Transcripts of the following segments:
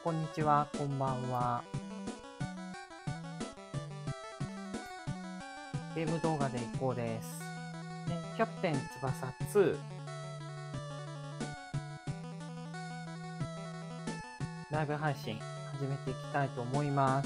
こんにちは、こんばんは。ゲーム動画でいこうです。キャプテン翼2ライブ配信始めていきたいと思います。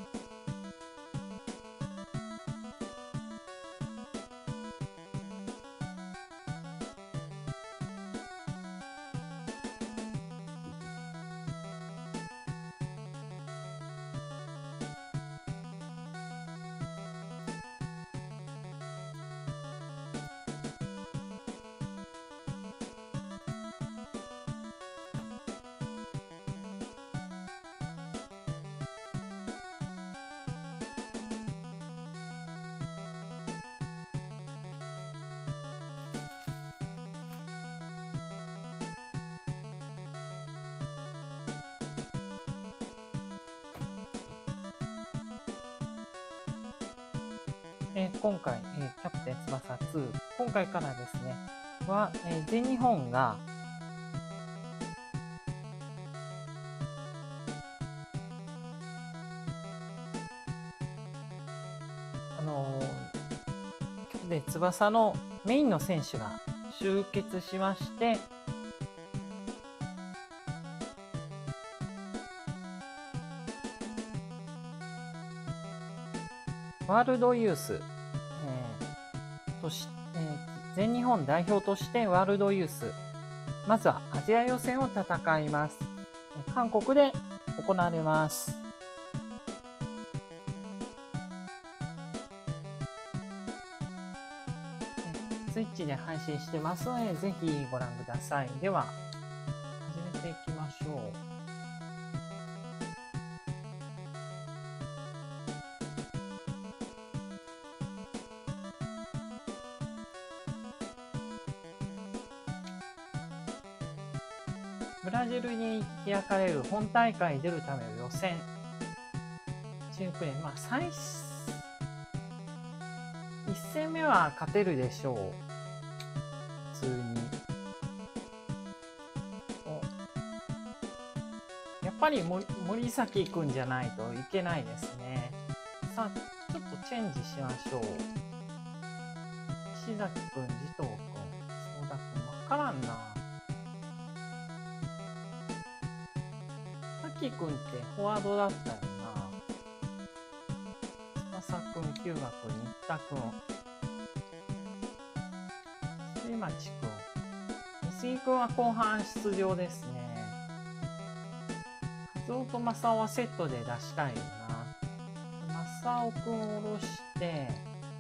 今回、キャプテン翼2、今回からですね、は、全日本が、キャプテン翼のメインの選手が集結しまして、ワールドユース、全日本代表としてワールドユース、まずはアジア予選を戦います。韓国で行われます。スイッチで配信してますので、ぜひご覧ください。では、始めていきましょう。ブラジルに開かれる本大会に出るための予選。シンプルに、1戦目は勝てるでしょう。普通に。やっぱり森崎くんじゃないといけないですね。さあ、ちょっとチェンジしましょう。石崎くん、慈瞳くん、相田くん、わからんな。さきくんってフォワードだったよな。翼くん、九賀くん、新田くん、水町くん、水井くんは後半出場ですね。和夫と正雄はセットで出したいよな。正雄くんを下ろして、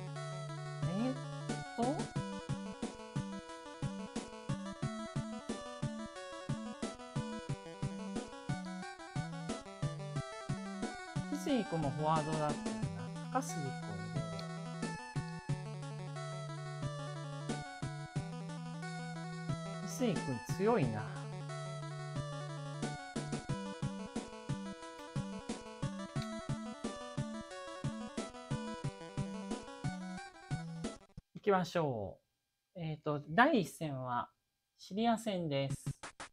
水井くんもフォワードだったよな。高杉くんで。水井くん強いな。行きましょう。第1戦はシリア戦です。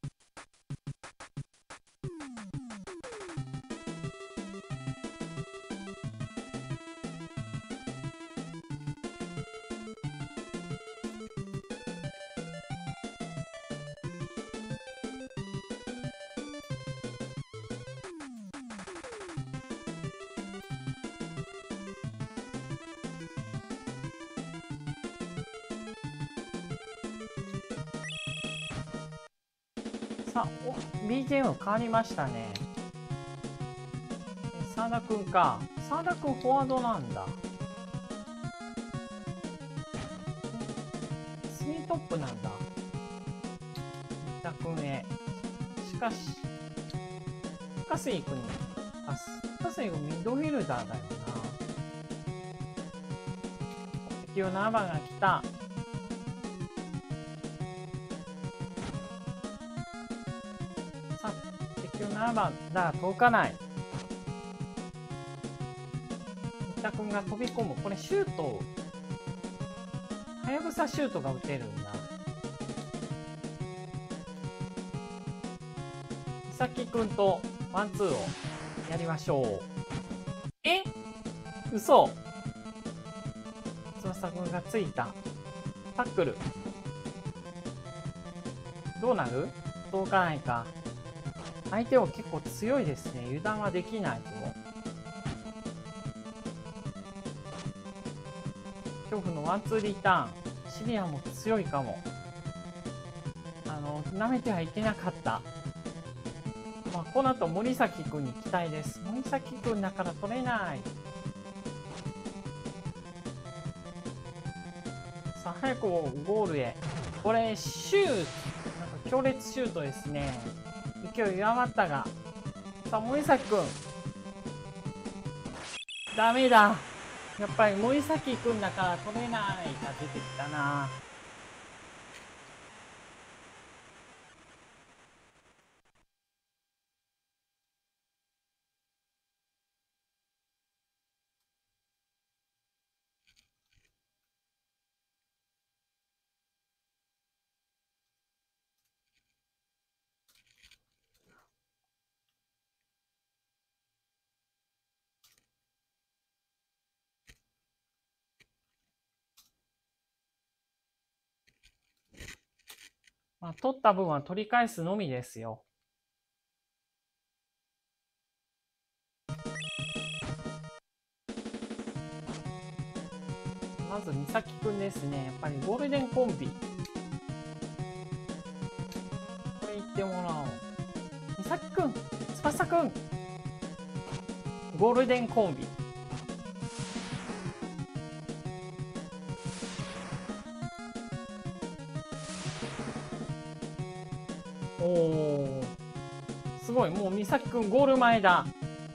さあ、BGM 変わりましたね。沢田くんか。沢田くんフォワードなんだ。3トップなんだ。新田くんへ。しかし、深杉くんにパス。深杉くんミッドフィルダーだよな。敵を7番が来た。7番だが届かない。新田くんが飛び込む。これシュート。はやぶさシュートが打てるんだ。美咲くんとワンツーをやりましょう。え、嘘。翼くんがついた。タックル。どうなる？届かないか。相手は結構強いですね。油断はできないぞ。恐怖のワンツーリターン。シリアも強いかも。舐めてはいけなかった。まあ、この後森崎くんに期待です。森崎くんだから取れない。さあ、早くゴールへ。これ、シュート。なんか強烈シュートですね。勢い弱まったが。さあ、森崎くん。ダメだ。やっぱり森崎くんだから取れないが出てきたな。まあ、取った分は取り返すのみですよ。まず美咲くんですね。やっぱりゴールデンコンビ。これ言ってもらおう。美咲くん、翼くん。ゴールデンコンビ。おー。すごい。もう美咲くんゴール前だ。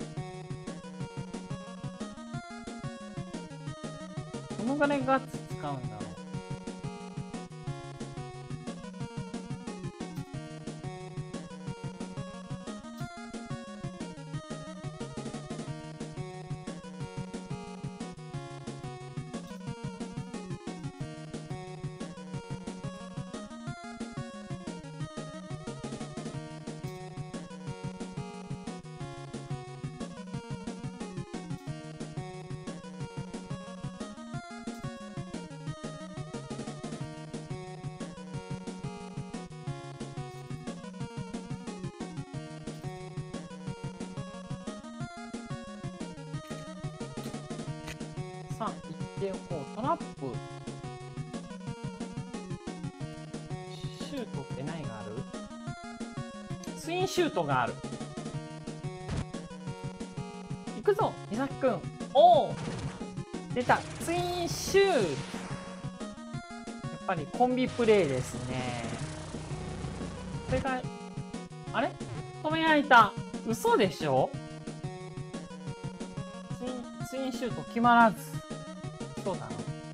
どのぐらいガッツ使うんだろう。さあ、行っておこう。トラップ。シュートって何がある？ツインシュートがある。行くぞ、美咲くん。おお、出た。ツインシュート。やっぱりコンビプレーですね。これが、あれ？止められた。嘘でしょ？ツインシュート決まらず。そうだな。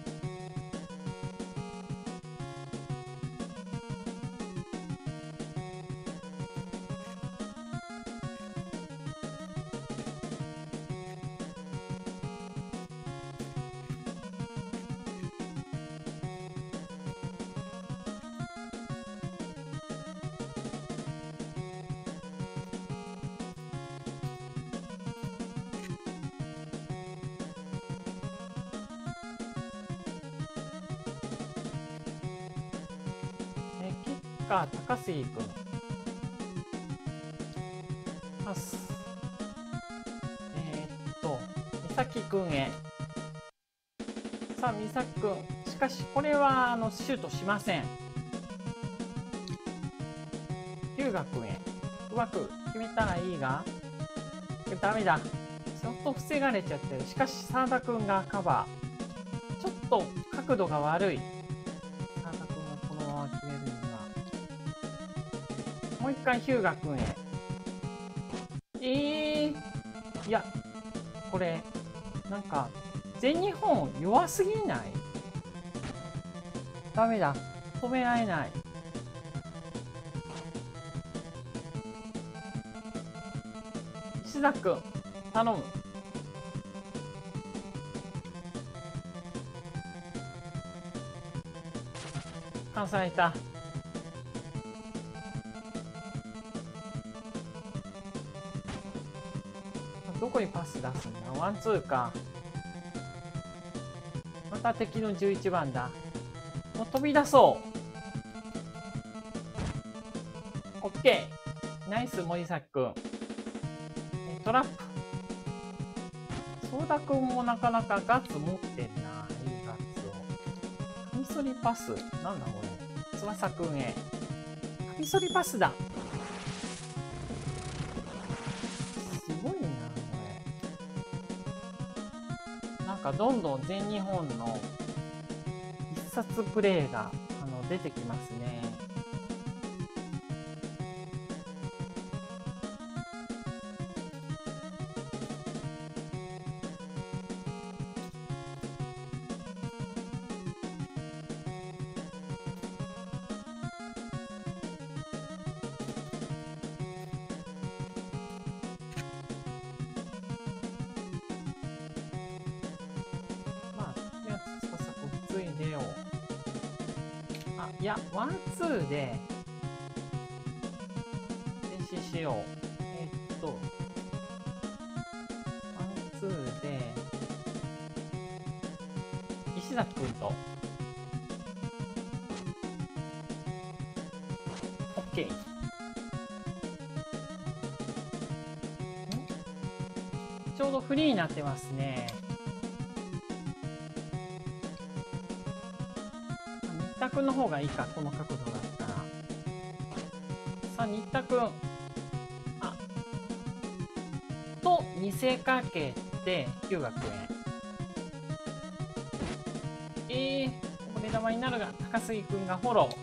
キッカー高杉君。パス。美咲くんへ。さあ、美咲くん。しかし、これは、シュートしません。日向くんへ。うまく決めたらいいが、ダメだ。ちょっと防がれちゃってる。しかし、澤田くんがカバー。ちょっと角度が悪い。澤田くんがこのまま決めるには。もう一回、日向くんへ。いや、これ、なんか、全日本弱すぎない？ダメだ。止められない。石田くん、頼む。完された。 どこにパス出すんだ？ワンツーか。また敵の11番だ。もう飛び出そう。オッケー。ナイス森崎くん。トラップ。ソーダくんもなかなかガッツ持ってんな。いいガッツを。カミソリパス。なんだこれ。翼くんへ。カミソリパスだ。すごいな、これ。なんかどんどん全日本の必殺プレーが出てきますね。まあ、とりあえず翼くん普通に出よう。あ、いや、ワンツーで停止しよう。ワンツーで、石崎くんと、OK。ちょうどフリーになってますね。新田くんの方がいいか、この角度だったら。さあ、新田くん。あ、と見せかけて、9学園。ここで玉になるが、高杉くんがフォロー。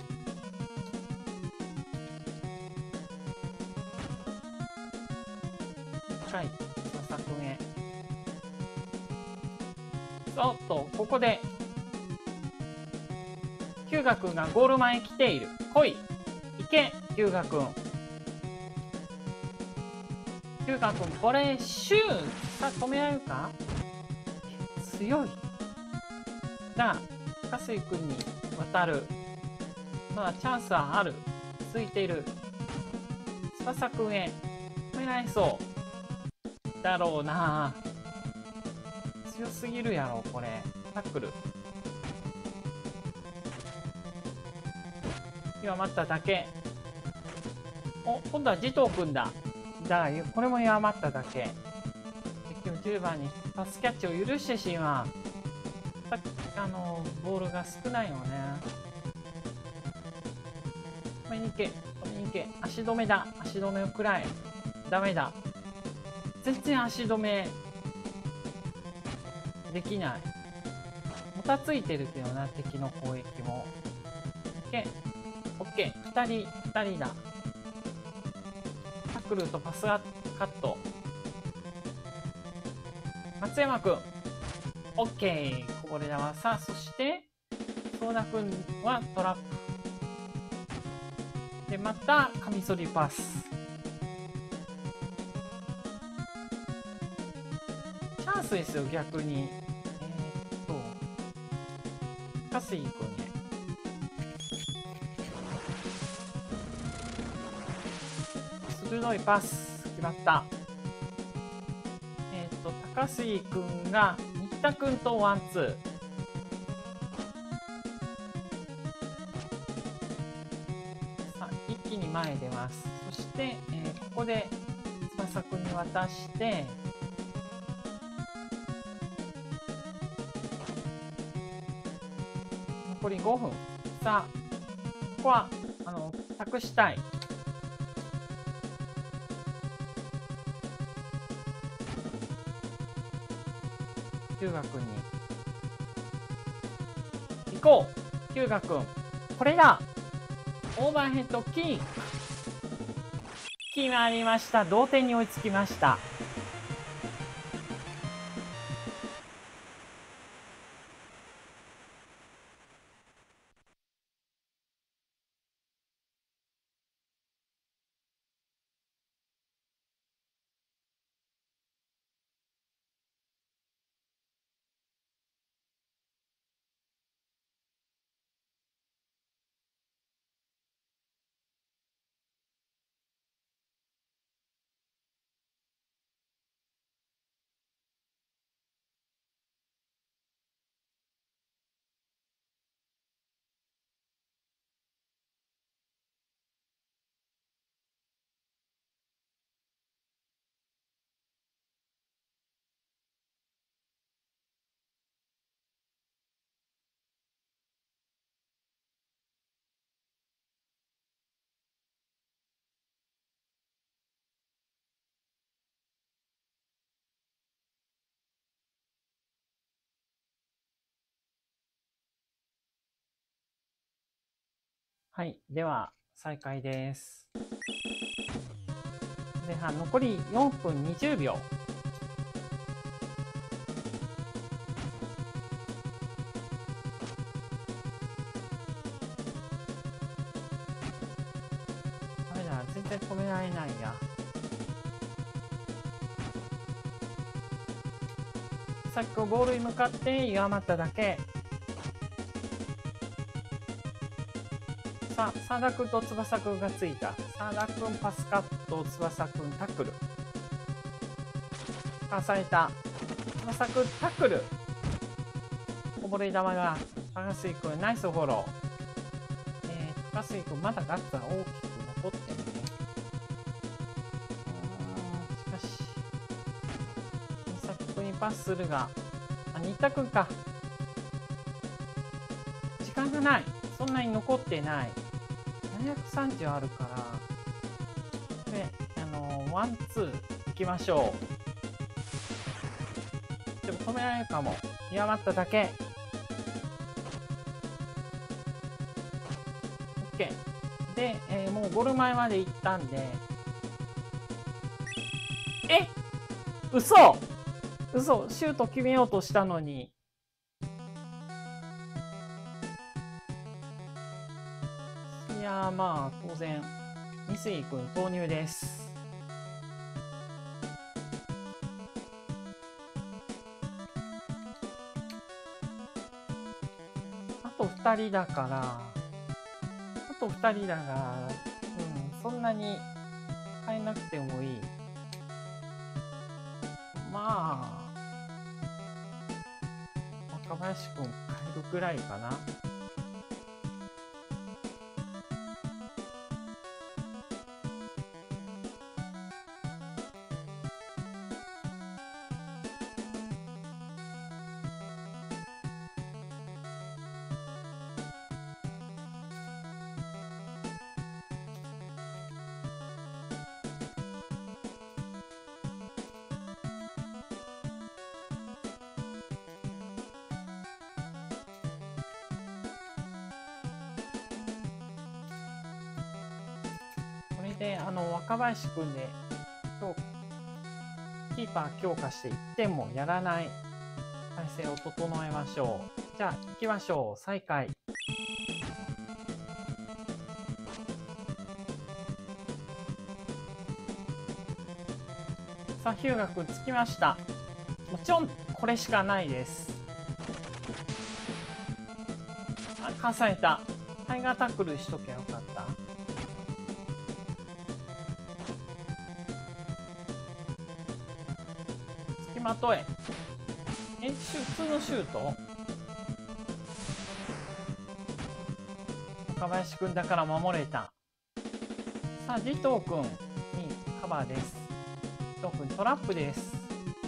はい、翼くんへ。おっと、ここで、ヒューガくんがゴール前来ている。来い。行け、ヒューガくん。ヒューガくん、これ、シューン。さあ、止められるか？強い。が、高杉くんに渡る。まだチャンスはある。続いている。翼くんへ。止められそう。だろうな。強すぎるやろ、これ。タックル。今待っただけ。お、今度は慈瞳くんだ。だから、これも弱まっただけ。敵の10番にパスキャッチを許してしまう。ボールが少ないよね。止めに行け、止めに行け。足止めだ。足止めを食らえ。ダメだ。全然足止めできない。もたついてるけどな、敵の攻撃も。オッケー。2人だ。タックルとパスカット。松山くん。オッケー。こぼれ球。さあ、そして、相田くんはトラップ。で、また、カミソリパス。チャンスですよ、逆に。カスイくんへ。鋭いパス。決まった。高杉くんが、新田くんとワンツー。さあ、一気に前へ出ます。そして、ここで、翼くんに渡して、残り5分。さあ、ここは、託したい。ヒューガくんに。行こうヒューガくん。これだオーバーヘッドキー。決まりました。同点に追いつきました。 はい、では再開です。前半残り4分20秒。ダメだ、全然止められないや。さっきゴールに向かって弱まっただけ。さあ、サ田君と翼君がついた。サ田君パスカット、翼君タックル。かされた。翼君タックル。こぼれ球が高杉君ナイスフォロー。高杉君まだガッツが大きく残ってるね。しかし、美咲君にパスするが、新田君か。時間がない。そんなに残ってない。730あるから、で、ワン、ツー、行きましょう。でも止められるかも。弱まっただけ。OK。で、もうゴール前まで行ったんで、嘘シュート決めようとしたのに。いやー、まあ、当然、三井君投入です。あと2人だから、そんなに変えなくてもいい。まあ、若林君変えるくらいかな。で、若林くんでキーパー強化して1点もやらない体勢を整えましょう。じゃあ行きましょう。再開。さあ、日向くん着きました。もちろんこれしかないです。かされた。タイガータックルしとけばよかった。付きまとえ。普通のシュート？若林くんだから守れた。さあ、慈瞳くんにカバーです。慈瞳くんトラップです。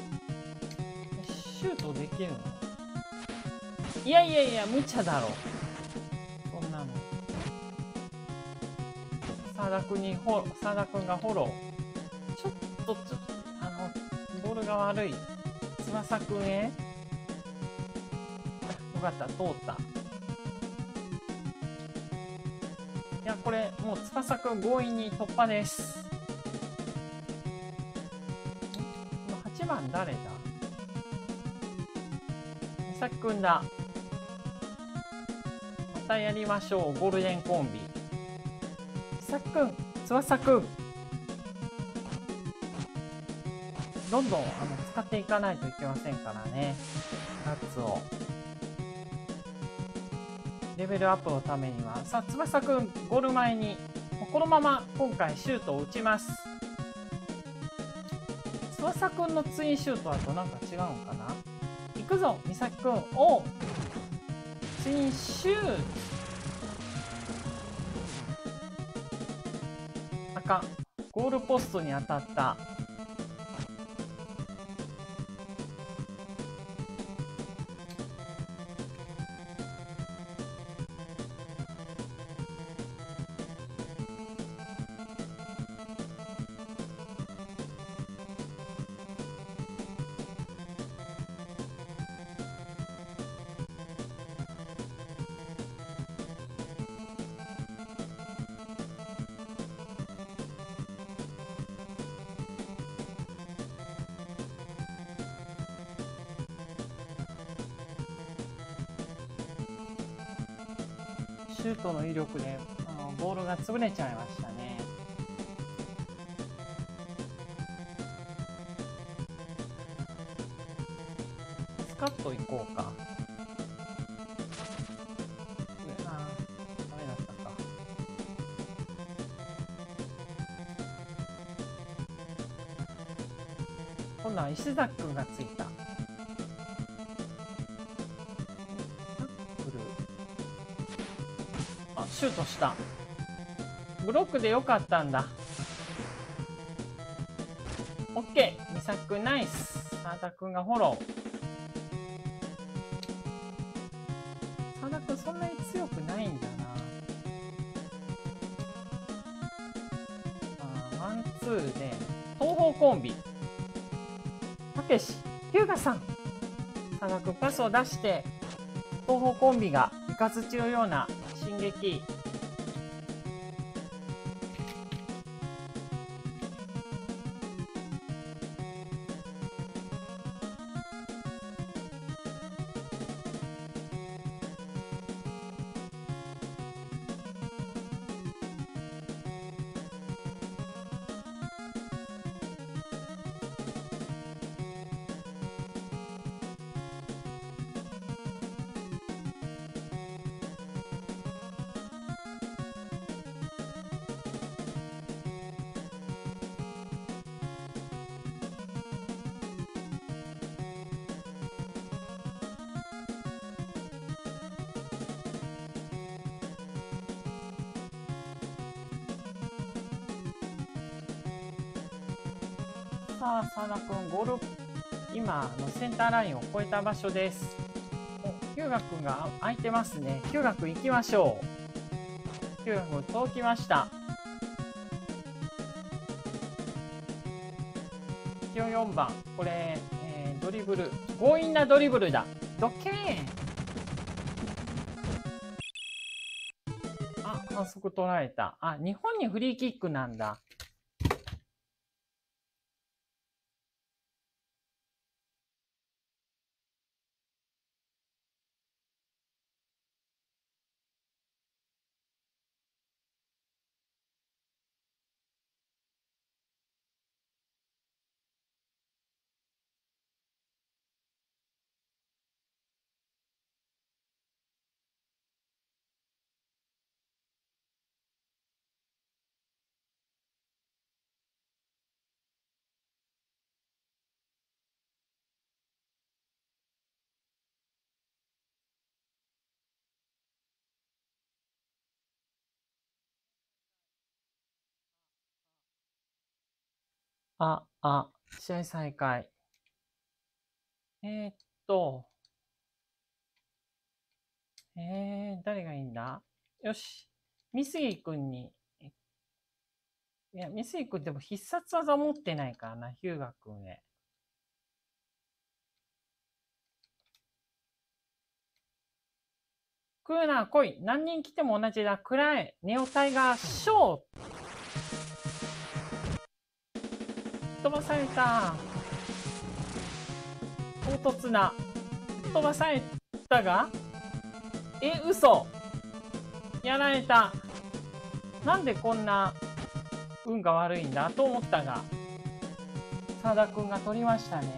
シュートできるの？いやいやいや、無茶だろ。そんなの。澤田くんがフォロー。ちょっと、ボールが悪い。翼くんへ。よかった、通った。いや、これ、もう翼くん強引に突破です。8番誰だ？美咲くんだ。またやりましょう、ゴールデンコンビ。美咲くん、翼くん。どんどん使っていかないといけませんからね。ナッツを。レベルアップのためには。さあ、翼くん、ゴール前に。このまま今回シュートを打ちます。翼くんのツインシュートだとなんか違うのかな？行くぞ、美咲くん。おう！ツインシュート。あかん。ゴールポストに当たった。 シュートの威力でボールが潰れちゃいましたね。スカッといこうか。ダメだったか。今度は石崎くんがついた。シュートした。ブロックでよかったんだ。オッケー、ミサクナイス。澤田くんがフォロー。澤田くんそんなに強くないんだな。ワンツーで東方コンビたけし日向さん、澤田くんパスを出して東方コンビがイカズチのような進撃。さあ、澤田くん、ゴール、今センターラインを越えた場所です。お、ヒューガくんが空いてますね。ヒューガくん行きましょう。ヒューガくん届きました。14番、これ、ドリブル、強引なドリブルだ。ドッケーン。あ、反則取られた。あ、日本にフリーキックなんだ。試合再開。えーっと、誰がいいんだ。よし。三杉くんに。いや、三杉くんでも必殺技持ってないからな、ヒューガくんへ。クーナー来い。何人来ても同じだ。くらえ。ネオタイガーショー。飛ばされた。唐突な。飛ばされたが嘘。やられた。なんでこんな運が悪いんだと思ったが、澤田くんが取りましたね。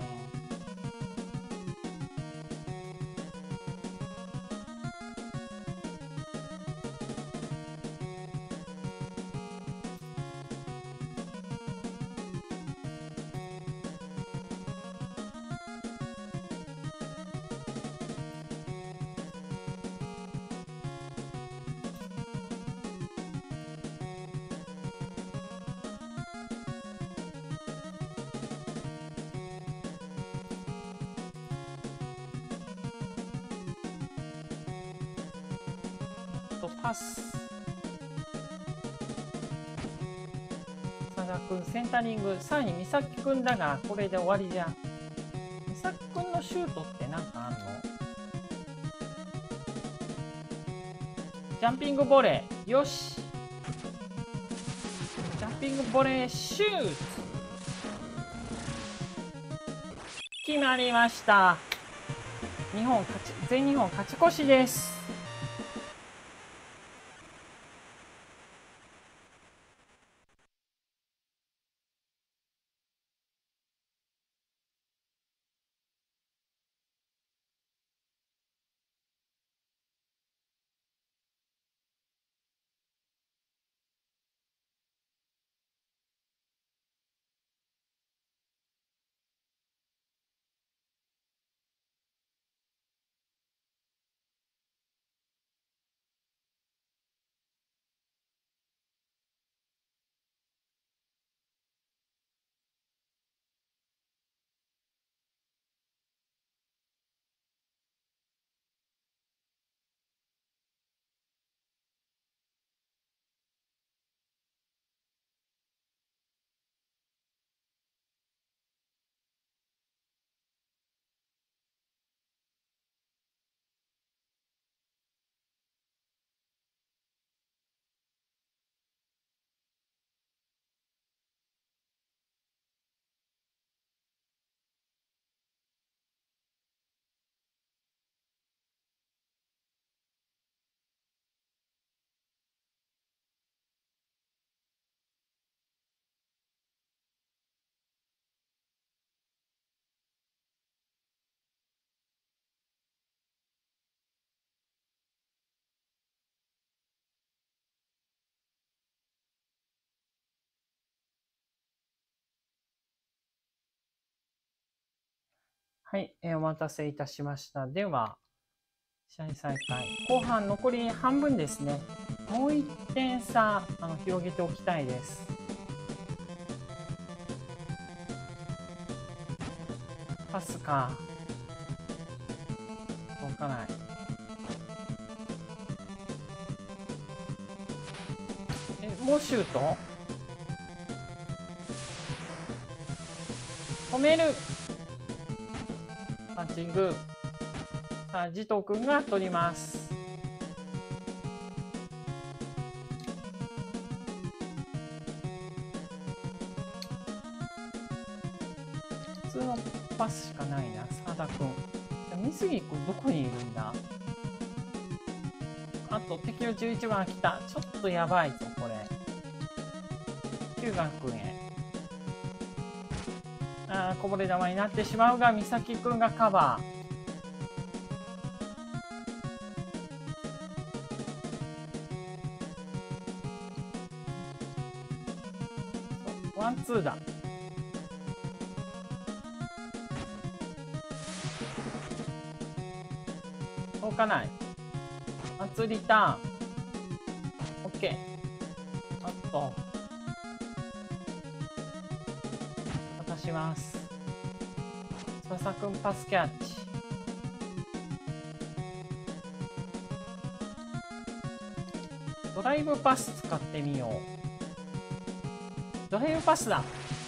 パス。澤田くんセンタリング。さらに美咲くんだが、これで終わりじゃん。美咲くんのシュートってなんかあんの？ジャンピングボレー。よし。ジャンピングボレーシュート。決まりました。全日本勝ち越しです。 はい、お待たせいたしました。では、試合再開。後半残り半分ですね。もう1点差、広げておきたいです。パスか。届かない。もうシュート？止める。パンチング。さあ、慈瞳くんが取ります。普通のパスしかないな、澤田くん。美杉くんどこにいるんだ？あと敵の11番来た。ちょっとやばいぞ、これ。ヒューガンくんへ。こぼれ球になってしまうが、美咲くんがカバー。ワンツーだ。届かない。ワンツーリターン。オッケー。あと。渡します。翼くんパスキャッチ。ドライブパス使ってみよう。ドライブパスだ。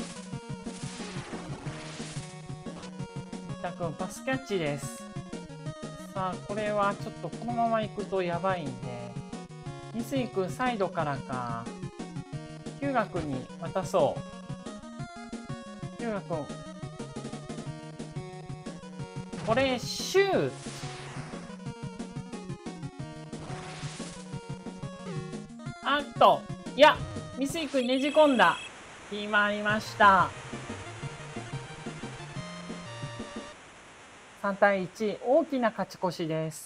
三田くんパスキャッチです。さあ、これはちょっとこのまま行くとやばいんで、三井くんサイドからか。ヒューガくんに渡そう。ヒューガくん。これ、シュート。あっと、いや、三井くんねじ込んだ。決まりました。3対1、大きな勝ち越しです。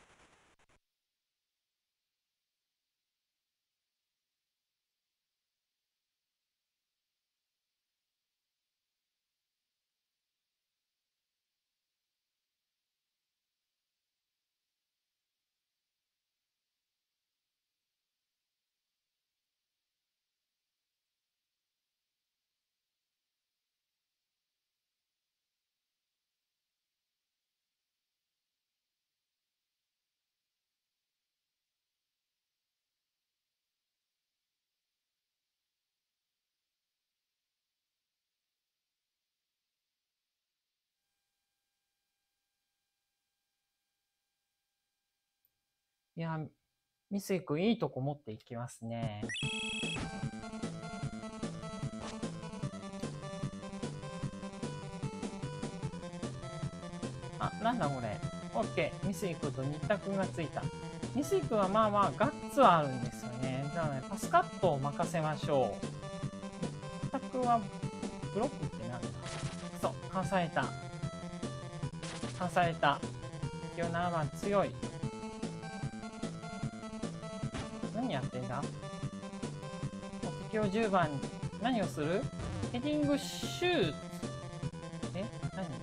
いや、三井くんいいとこ持っていきますね。あ、なんだこれ。オッケー。三井くんと新田くんがついた。三井くんはまあまあガッツはあるんですよね。じゃあね、パスカットを任せましょう。新田くんはブロックってなんだ？そう、かわされた。かわされた。敵を7番強い。何やってんだ？敵を10番に何をする？ヘディングシュート。え？何こ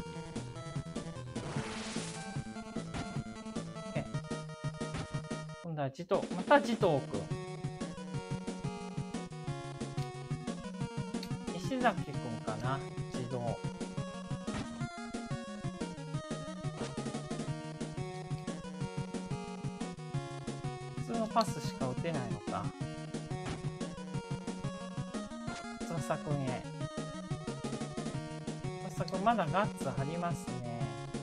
れ？今度は慈瞳、また慈瞳くん。石崎くんかな、自動。普通のパスしか打てないのか。翼くんへ。翼くんまだガッツ張りますね。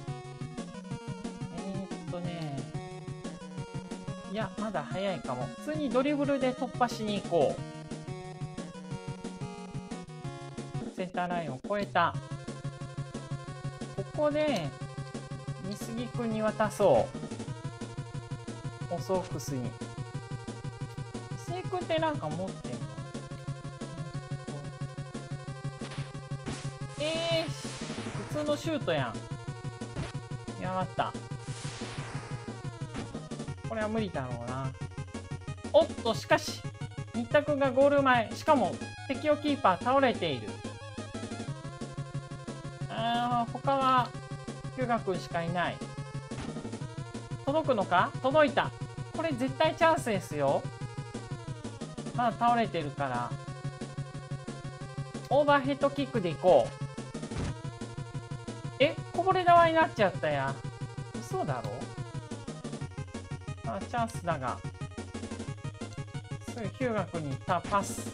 いや、まだ早いかも。普通にドリブルで突破しに行こう。センターラインを越えた。ここで、美杉くんに渡そう。オソークスに。美杉くんってなんか持ってんの？普通のシュートやん。やがった。これは無理だろうな。おっと、しかし、新田くんがゴール前。しかも、敵をキーパー倒れている。 他はヒューガ君しかいない。届くのか？届いた。これ絶対チャンスですよ。まだ倒れてるから。オーバーヘッドキックでいこう。こぼれ球になっちゃったや。嘘だろ？チャンスだが。すぐヒューガ君にパス。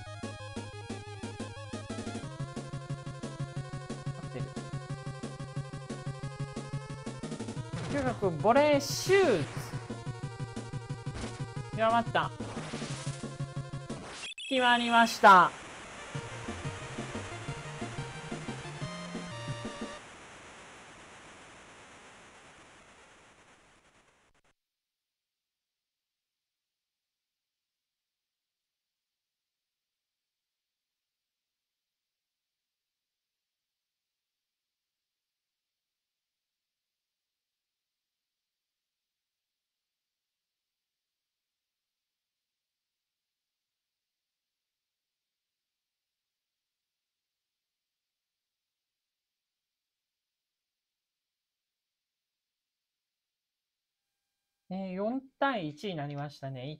ヒューガ君、ボレーシュート。やばった。決まりました。4対1になりましたね。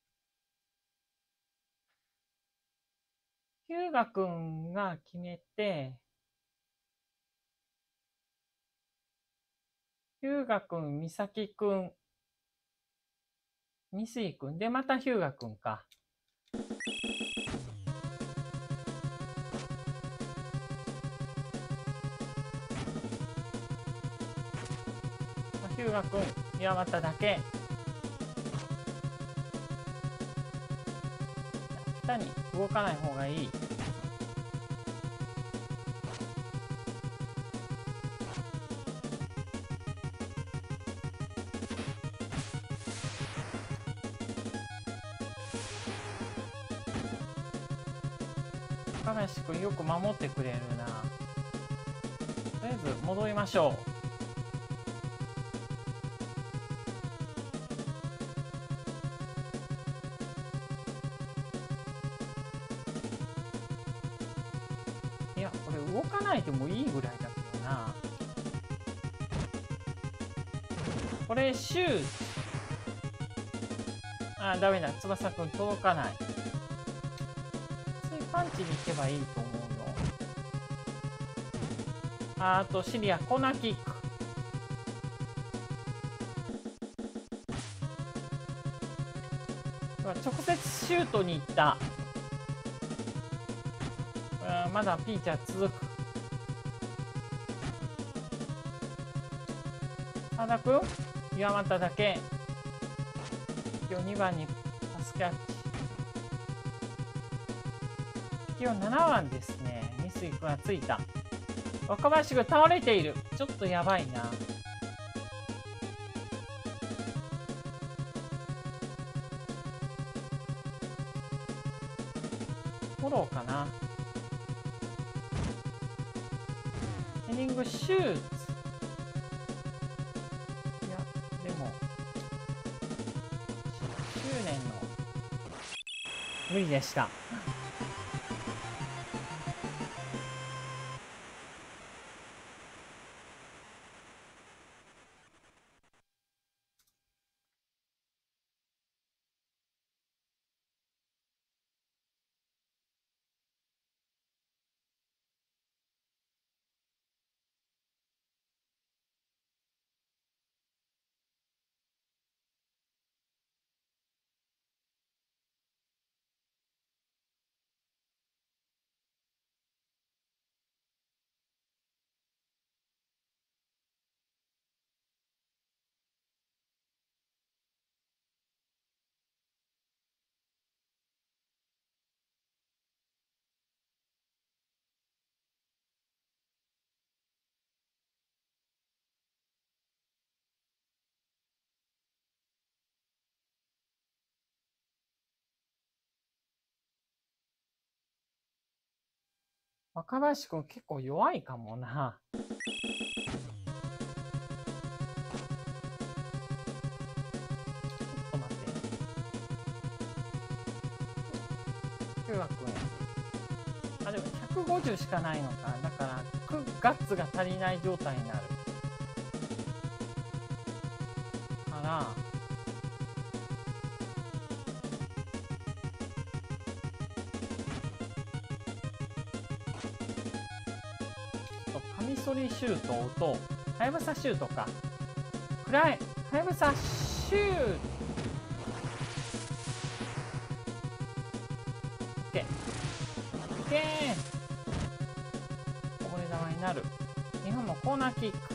ヒューガ君が決めて、ヒューガ君、ミサキ君、ミスイ君で、またヒューガ君か。ヒューガ君、岩俣だけ。下に動かない方がいい。高梨君よく守ってくれるな。とりあえず戻りましょう。いや、これ動かないでもいいぐらいだけどな。これシュート。ダメだ。翼くん届かない。パンチに行けばいいと思うよ。あとシリアコーナーキック。直接シュートに行った。まだピーチャー続く。佐田君、岩俣だけ。今日2番にパスキャッチ。今日7番ですね。ミスイ君がついた。若林君倒れている。ちょっとやばいな。フォローかな。ヘディングシュート。いや、でも、10年の無理でした。若林君結構弱いかもな。ちょっと待って。中学君。でも150しかないのか。だから、 ガッツが足りない状態になるからカミソリシュートとはやぶさシュートか。暗いはやぶさシュート。オッケーオッケー。こぼれ球になる。日本もコーナーキック。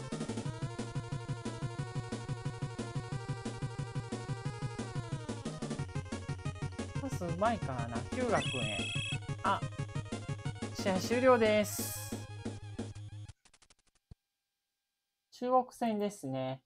パスうまいからな。中学へ。あ、試合終了です。中国戦ですね。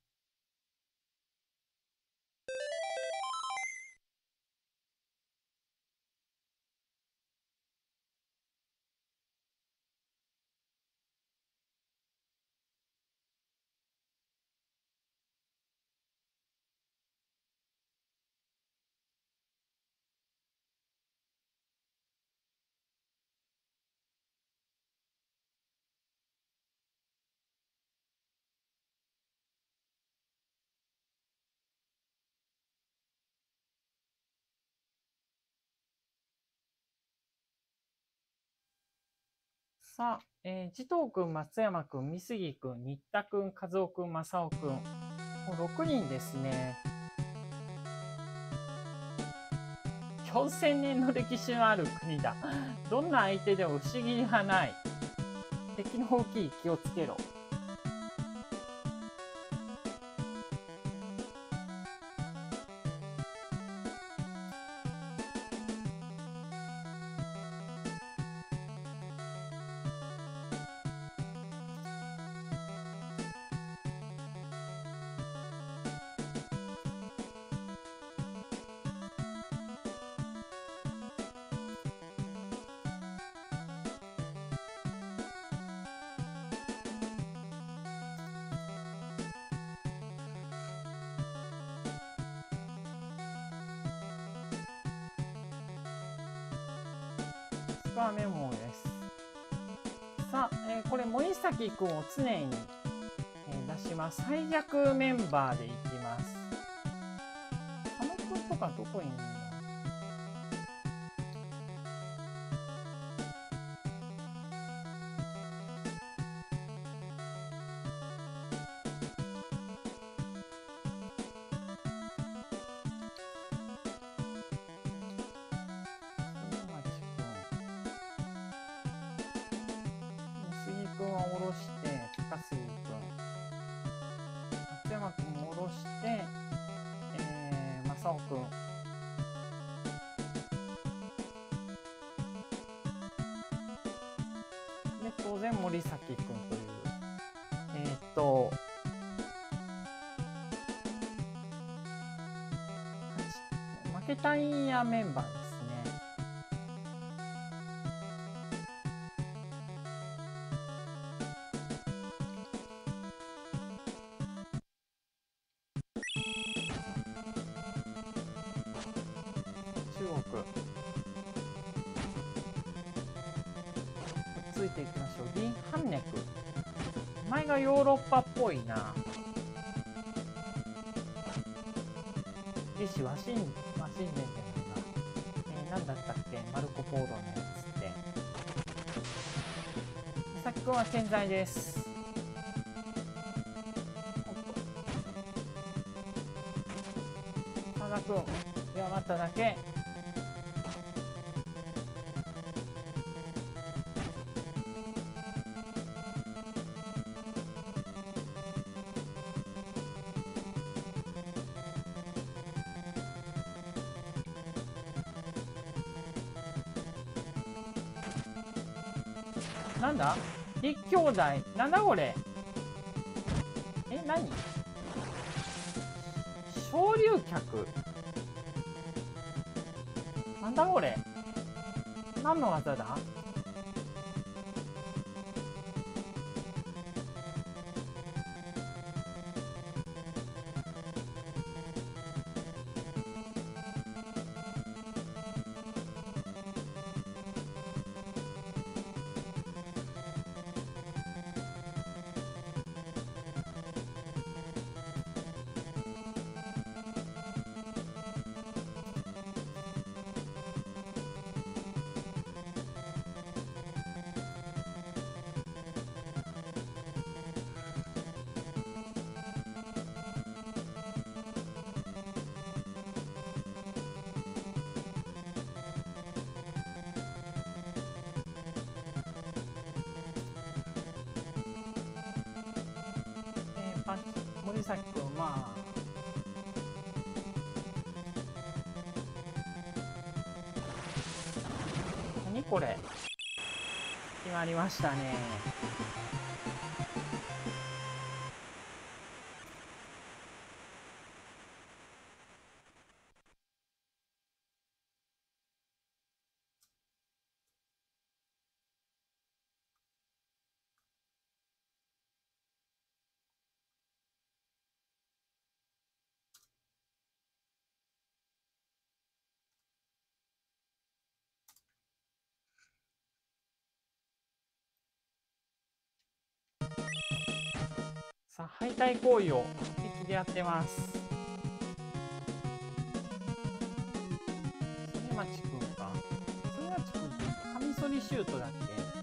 さあ、慈瞳くん、松山くん、三杉くん、新田くん、和夫くん、正雄くん。もう6人ですね。4000年の歴史のある国だ。どんな相手でも不思議はない。敵の大きい気をつけろ。スコアメモです。さあ、これ森崎くんを常に、出します。最弱メンバーでいきます。佐野くんとかどこにいるんだ。君は下ろして、高杉君。松山君も下ろして、正雄君。で、当然森崎君という。負けたいやメンバーですね。中国。ついていきましょう。リン・ハンネク。前がヨーロッパっぽいな。リシ・ワシンデンってのが、何だったっけ、マルコ・ポーロのやつって。美咲くんは健在です。佐田くん、弱まっただけ。なんだ立兄弟。なんだこれ。何昇竜脚。なんだこれ。何の技だ。 藤崎くん、まあ。何これ。決まりましたね。さあ、敗退行為を敵でやってます。反町くんか。反町くんってカミソリシュートだっ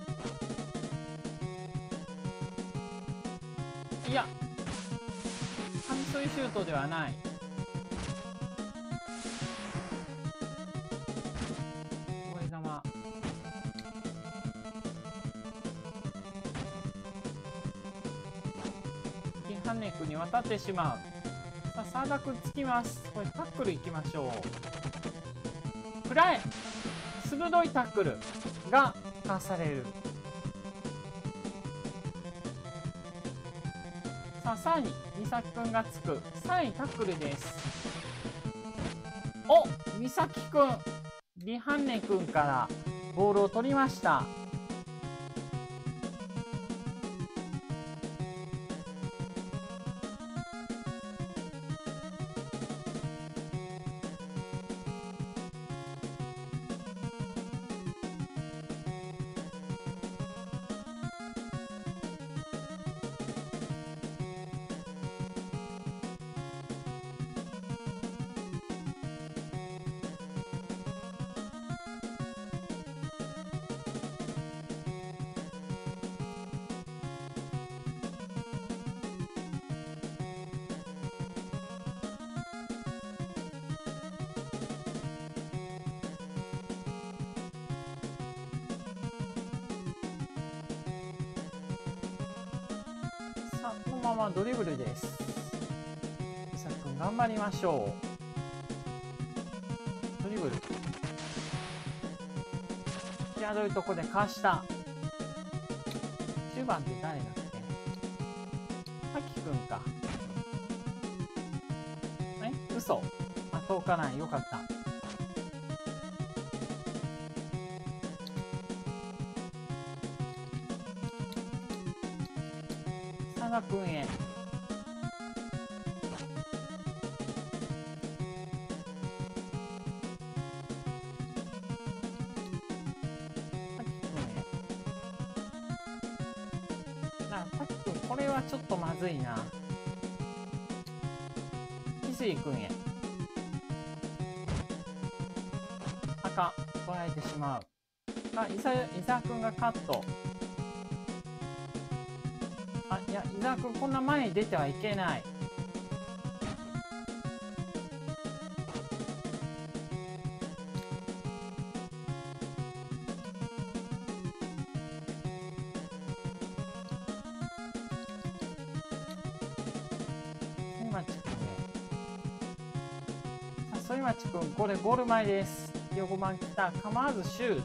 け？いや、カミソリシュートではない。大江玉。金ハンネ君に渡ってしまう。さあ、サーダ君つきます。これタックルいきましょう。くらえ！鋭いタックルがかされる。さあ、さらに、美咲くんがつく。3位タックルです。お！美咲くん、リハンネくんからボールを取りました。さあ、このままドリブルです。美咲くん頑張りましょう。ドリブル。際どいとこでかわした。10番って誰だっけ？さきくんか。嘘。あ、遠かない。よかった。佐賀くんへ。さきくん、これはちょっとまずいな。翡翠くんへ。赤、取られてしまう。あ、伊沢くんがカット。あ、いや、伊沢くん、こんな前に出てはいけない。反町くんへ。さあ、反町くん、これゴール前です。15番来た。構わずシュート。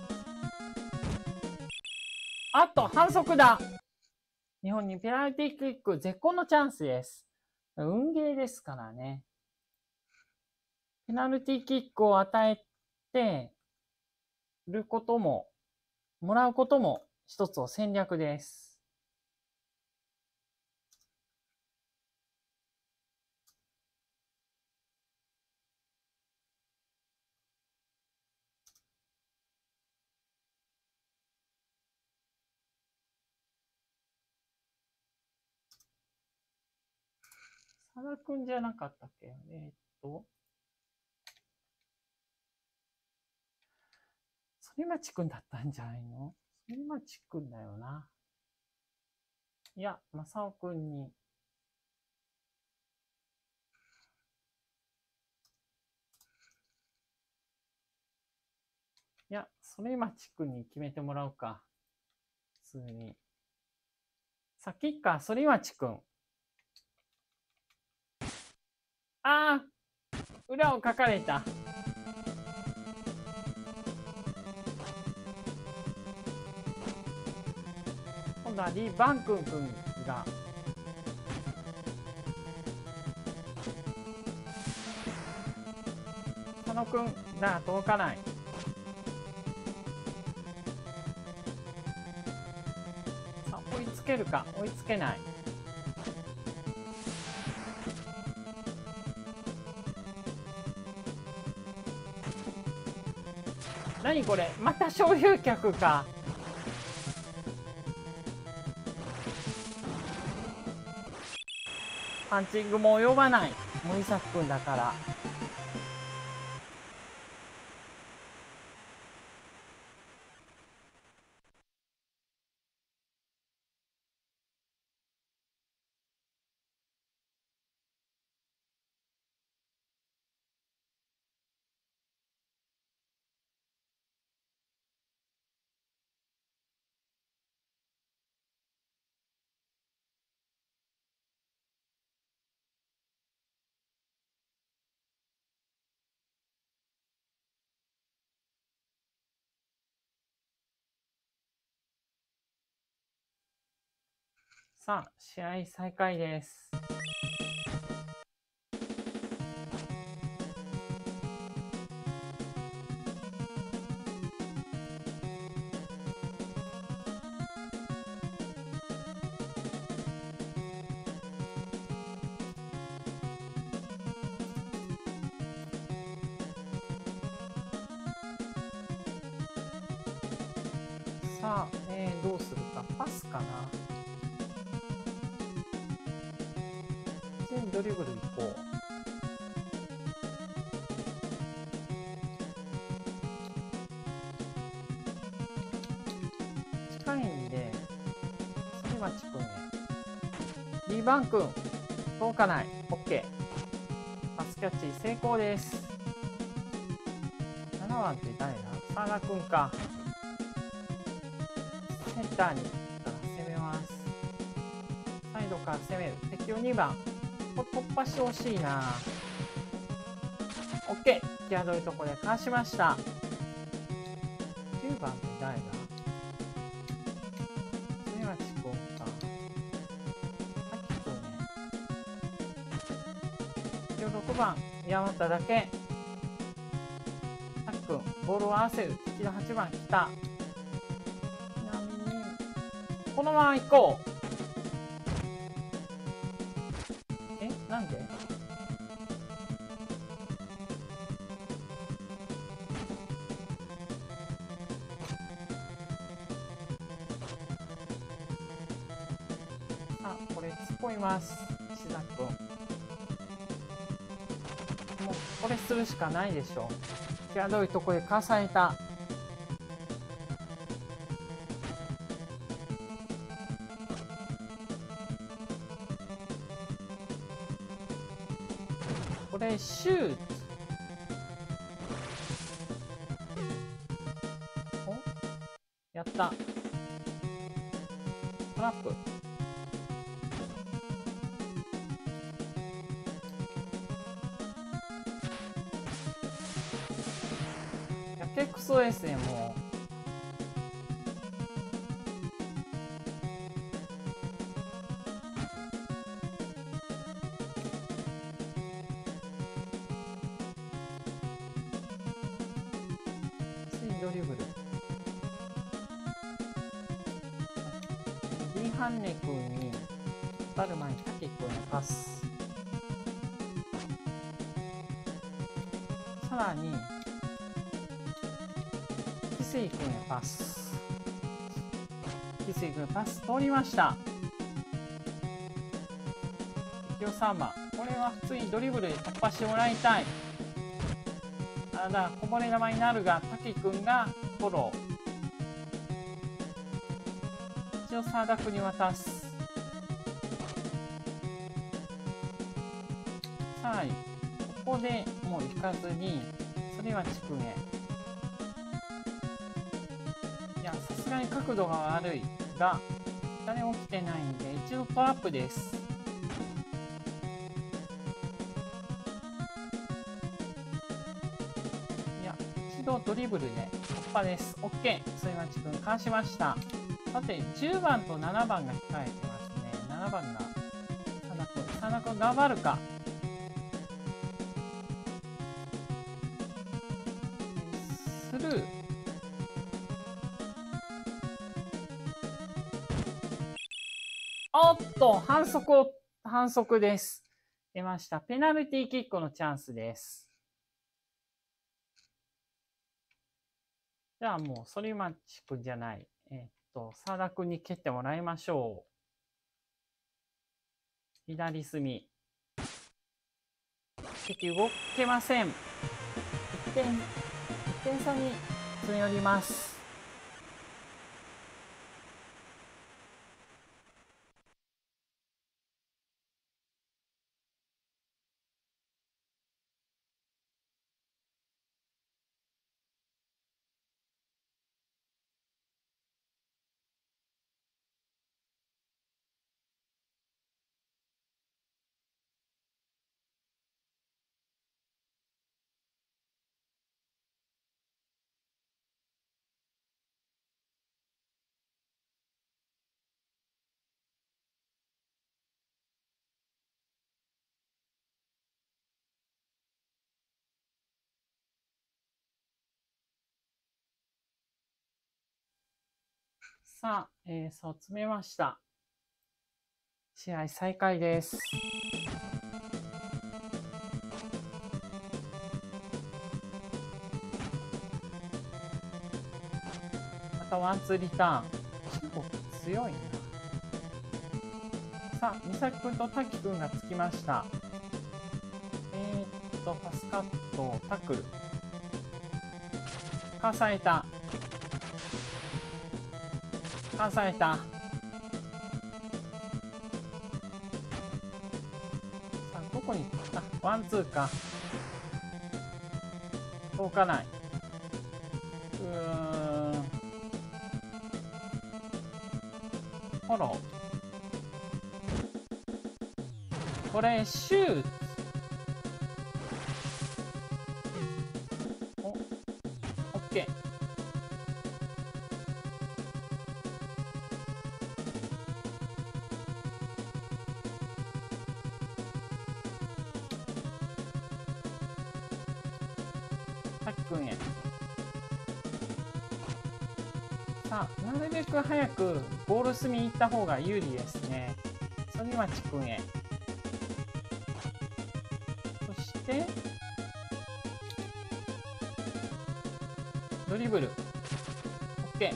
あっと、反則だ。日本にペナルティーキック、絶好のチャンスです。運ゲーですからね。ペナルティーキックを与えてることも、もらうことも一つの戦略です。佐田くんじゃなかったっけ？反町くんだったんじゃないの？反町くんだよな。いや、正雄くんに。いや、反町くんに決めてもらうか。普通に。さあ、キッカー、反町くん。 ああ、裏をかかれた。今度はリ・バンクン君が。佐野君だ、届かない。さあ、追いつけるか、追いつけない。何これ、また商流客か。パンチングも及ばない。森崎くんだから。さあ、試合再開です。さあ、どうするか。パスかな。普通にドリブル行こう。近いんで、反町くんへ。リバンくん、届かない。オッケー。パスキャッチ成功です。7番って誰だ？佐田くんか。センターに攻めます。サイドから攻める。敵を2番。これ突破してほしいな。オッケー。際どいところでかわしました。9番って誰だ？反町くんか。さっきくんね。16番、山田だけ。さっくん、ボールを合わせる。敵の8番来た。ちなみに、このまま行こう。なんで？あ、これ突っ込みます。石田くん。もう、これするしかないでしょ。際どいとこへかわされた。これシュート。お、やった。トラップ。やけくそですね、もう。ドリブル。リーハンネ君に当たる前にタケ君にパス。さらにキスイ君へパス。キスイ君パス通りました。敵を3番。これは普通にドリブルで突破してもらいたい。あだ、こぼれ球になるが、タケ君がフォロー。一応サーダクに渡す。さらに、ここでもう行かずに、反町君へ。いや、さすがに角度が悪いが、誰も来てないんで、一度トラップです。 度ドリブルで突破です。OK。反町くん、かわしました。さて、10番と7番が控えてますね。7番が、佐野くん頑張るか。スルー。おっと、反則です。出ました。ペナルティーキックのチャンスです。じゃあもう、反町くんじゃない。澤田くんに蹴ってもらいましょう。左隅。敵動けません。1点差に詰め寄ります。さあ、差を詰めました。試合再開です。またワンツーリターン。結構強いな。さあ、美咲くんと滝くんがつきました。パスカット、タックル。かわされた。かわされた。さあ、どこに、ワンツーか。届かない。フォロー。これ、シュート。オッケー。滝くんへ。さあ、なるべく早くゴール隅に行った方が有利ですね。反町くんへ。そして、ドリブル。OK。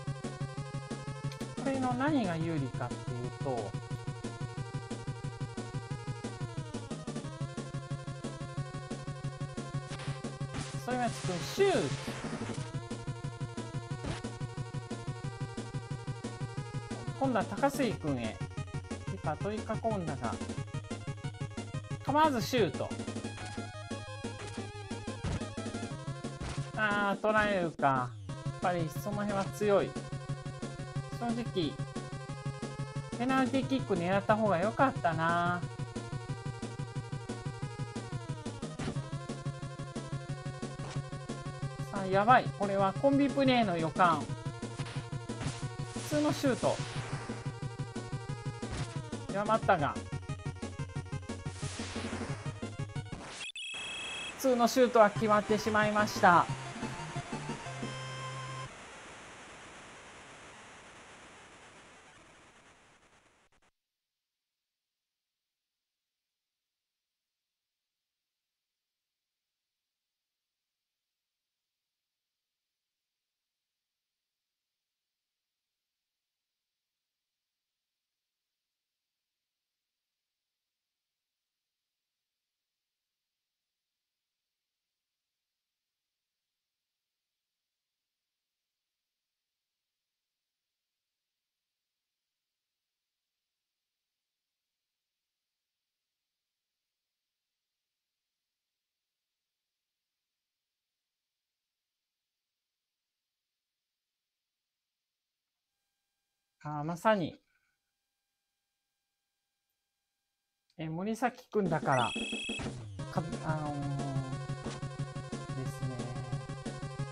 これの何が有利かっていうと、反町くん、シュート。今度は高杉くんへ。キーパー取り囲んだが、構わずシュート。取られるか。やっぱりその辺は強い。正直、ペナルティーキック狙った方が良かったな。さあ、やばい。これはコンビプレーの予感。普通のシュート。やまったが。普通のシュートは決まってしまいました。まさに、森崎くんだから、ですね。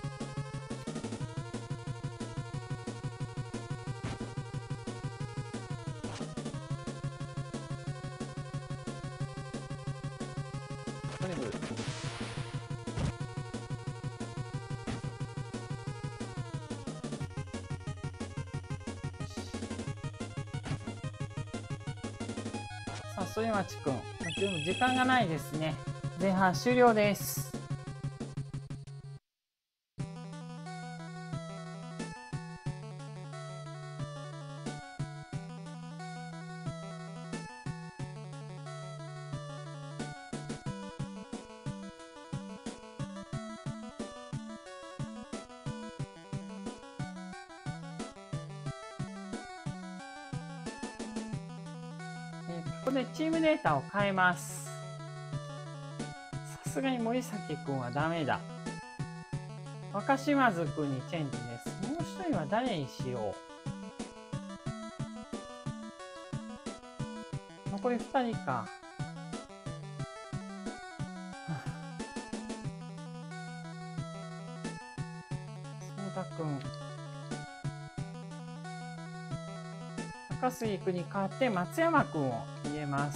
さあ、添町くん。でも時間がないですね。前半終了です。ここでチームデータを変えます。さすがに森崎くんはダメだ。若島津くんにチェンジです。もう一人は誰にしよう。残り2人か。相田くん。高杉くんに代わって松山くんを入れます。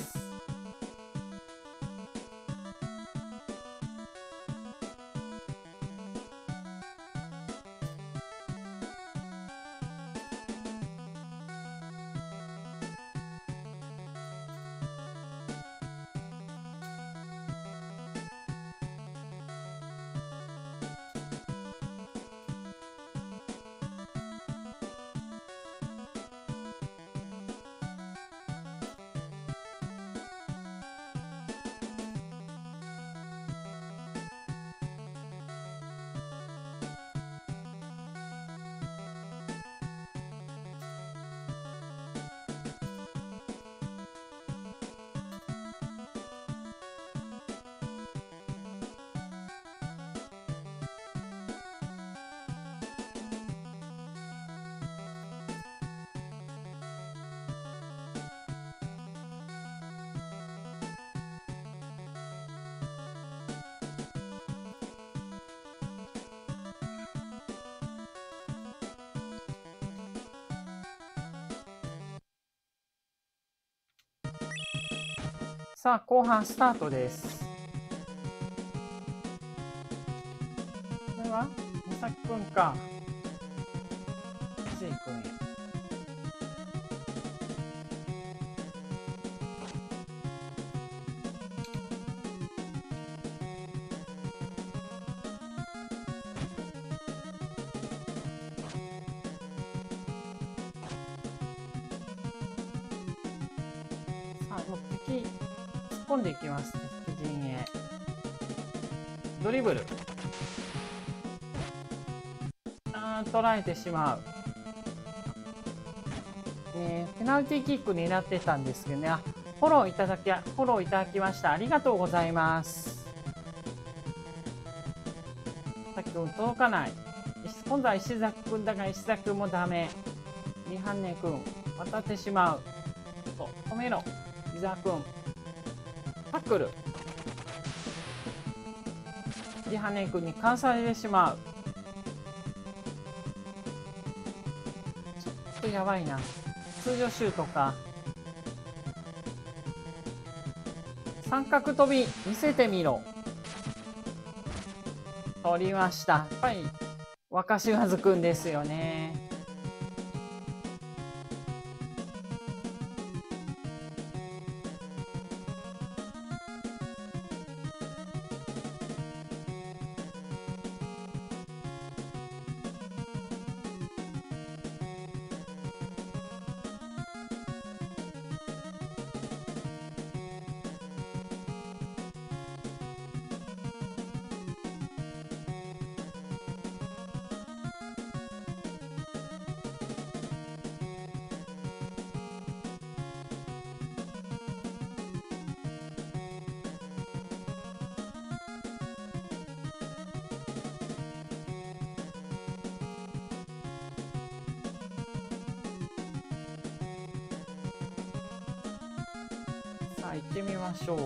さあ、後半スタートです。これは美咲くんか。藤井くんへ。さあ、もう敵。突っ込んでいきます。敵陣へ。ドリブル。捉えてしまう。ペナルティーキック狙ってたんですけどね。フォローいただきました。ありがとうございます。さっき君届かない。今度は石崎君だが石崎君もダメ。リハンネ君渡ってしまう。止めろ。伊沢君。タックル。リハンネ君にかわされてしまう。やばいな。通常シュートか。三角跳び見せてみろ。取りました。やっぱり若島津くんですよね。さあ行ってみましょう。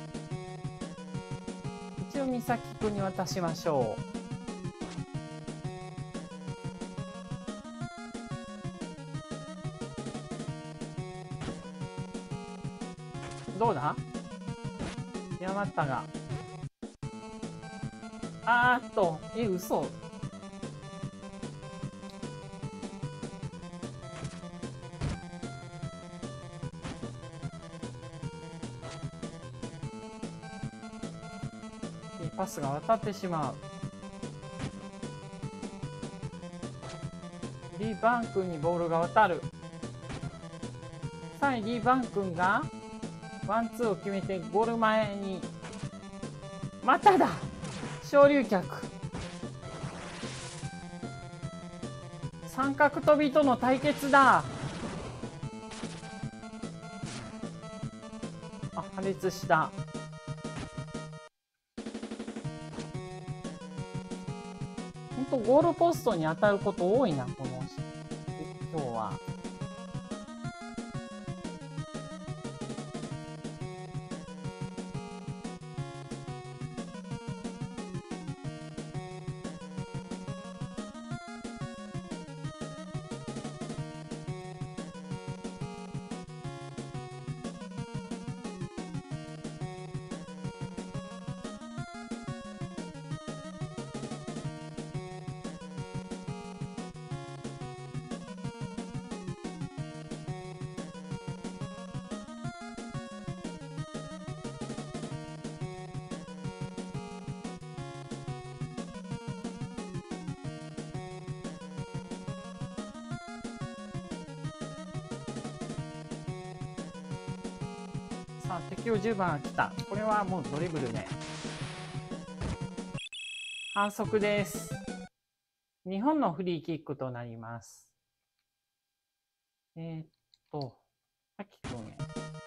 一応美咲くんに渡しましょう。 ったヤマったが。嘘。パスが渡ってしまう。リ・バン君にボールが渡る。さあリ・バン君がワンツーを決めてゴール前にまただ。昇竜脚。三角跳びとの対決だ。破裂した。ほんとゴールポストに当たること多いな、この今日は。さあ敵を10番来た。これはもうドリブルね。反則です。日本のフリーキックとなります。さきくんへ。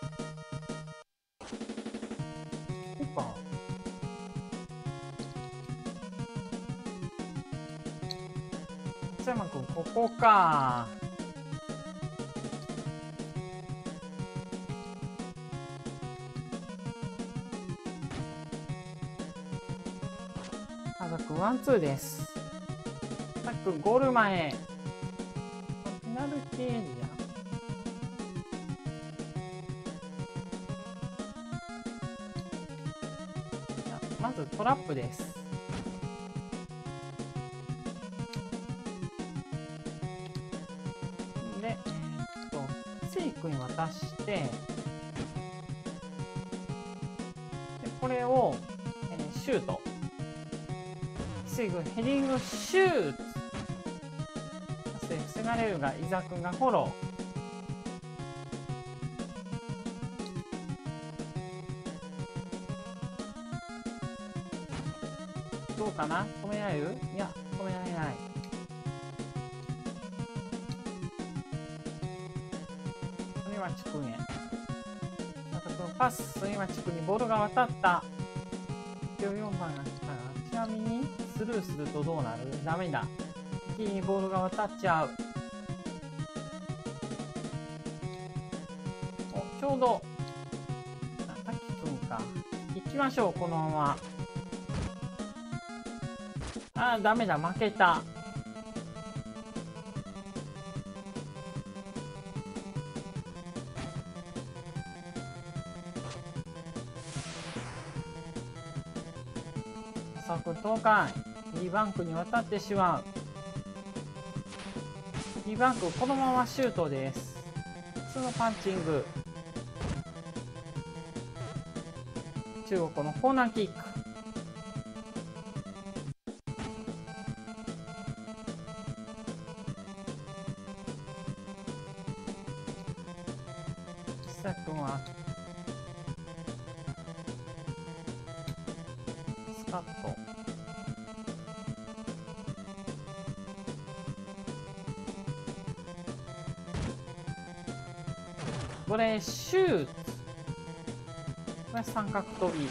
松山くん、ここか。家族ワンツーです。さっくんゴール前。ペナルティーエリア。まずトラップです。で、セイクに渡して、でこれを、シュート。セイクヘディングシュート。そして防がれるが、伊沢君がフォロー。どうかな、止められる？いや、止められない。反町君へ。パス、反町君にボールが渡った。4番が来たが、ちなみにスルーするとどうなる？ダメだ。敵にボールが渡っちゃう。ちょうど、滝君か。行きましょう、このまま。ダメだ、負けた。さあ、これ東海。2バンクに渡ってしまう。2バンク、このままシュートです。普通のパンチング。中国のコーナーキック。石崎君はスカット。これシュート。これ三角跳び。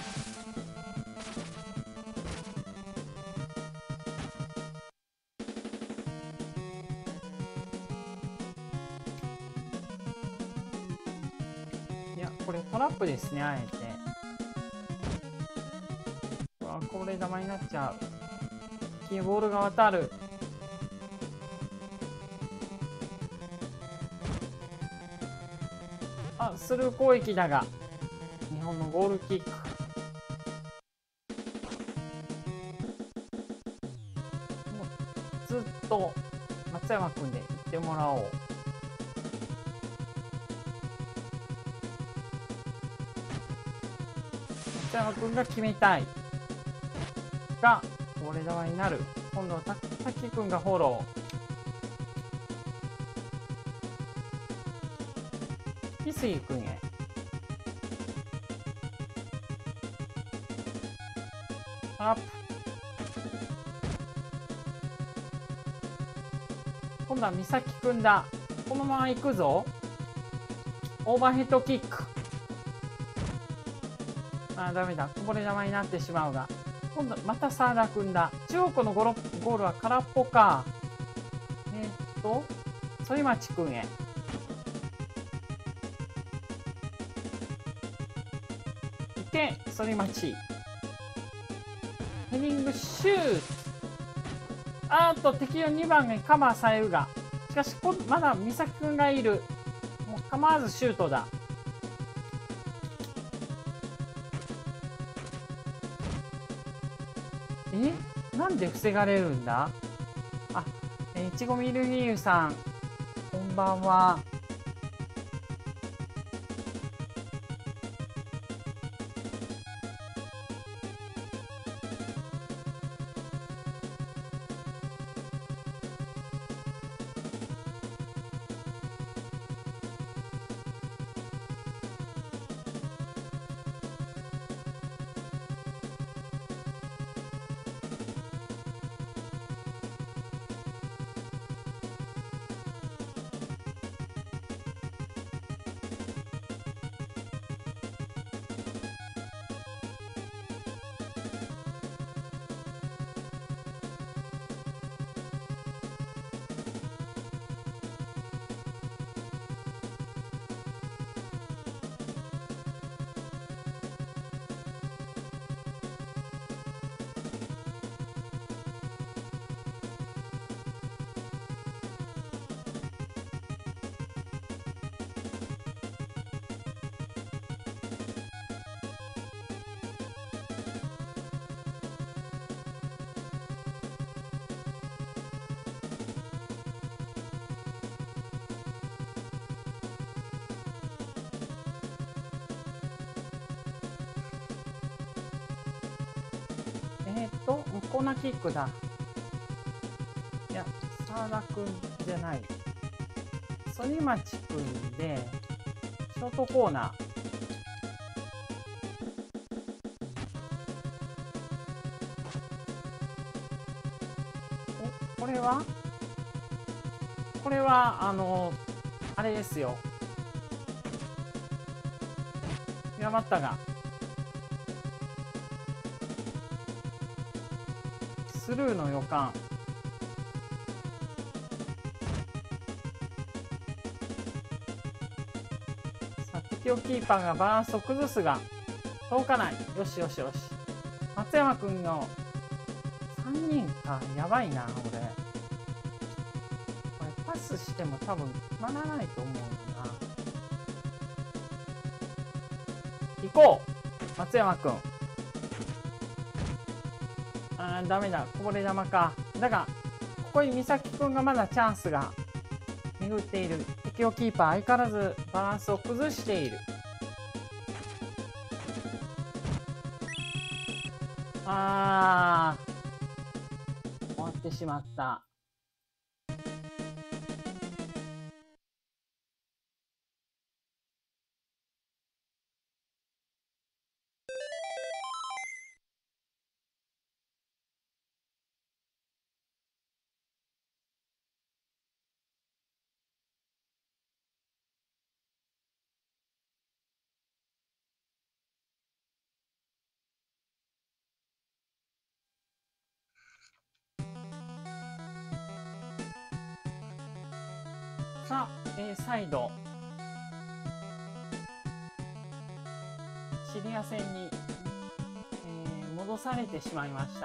いや、これトラップですね、あえて。これ球になっちゃう。キーボールが渡る。スルー攻撃だが、日本のゴールキック。もうずっと松山君で行ってもらおう。松山君が決めたいがこぼれ球になる。今度は滝君がフォロー。翡翠君へ。アップ。今度は美咲くんだ。このまま行くぞ。オーバーヘッドキック。あー、ダメだ。こぼれ球になってしまうが。今度また沢田くんだ。中国のゴールは空っぽか。反町くんへ。いけ、反町。ヘディングシュート。敵の2番にカバーされるが、しかしまだ美咲くんがいる。もう構わずシュートだ。なんで防がれるんだ。いちごミルフィーユさん、こんばんは。コーナーキックだ。いや、沢田くんじゃない。反町くんで、ショートコーナー。これは、あれですよ。山ったが。スルーの予感。さあ、敵をキーパーがバランスを崩すが、届かない。よしよしよし。松山くんの3人か。やばいな、俺。これパスしても多分決まらないと思うな。行こう松山くん。ダメだ。こぼれ球か。だが、ここに美咲くんがまだチャンスが巡っている。敵をキーパー相変わらずバランスを崩している。終わってしまった。さあ、再度シリア戦に、戻されてしまいました。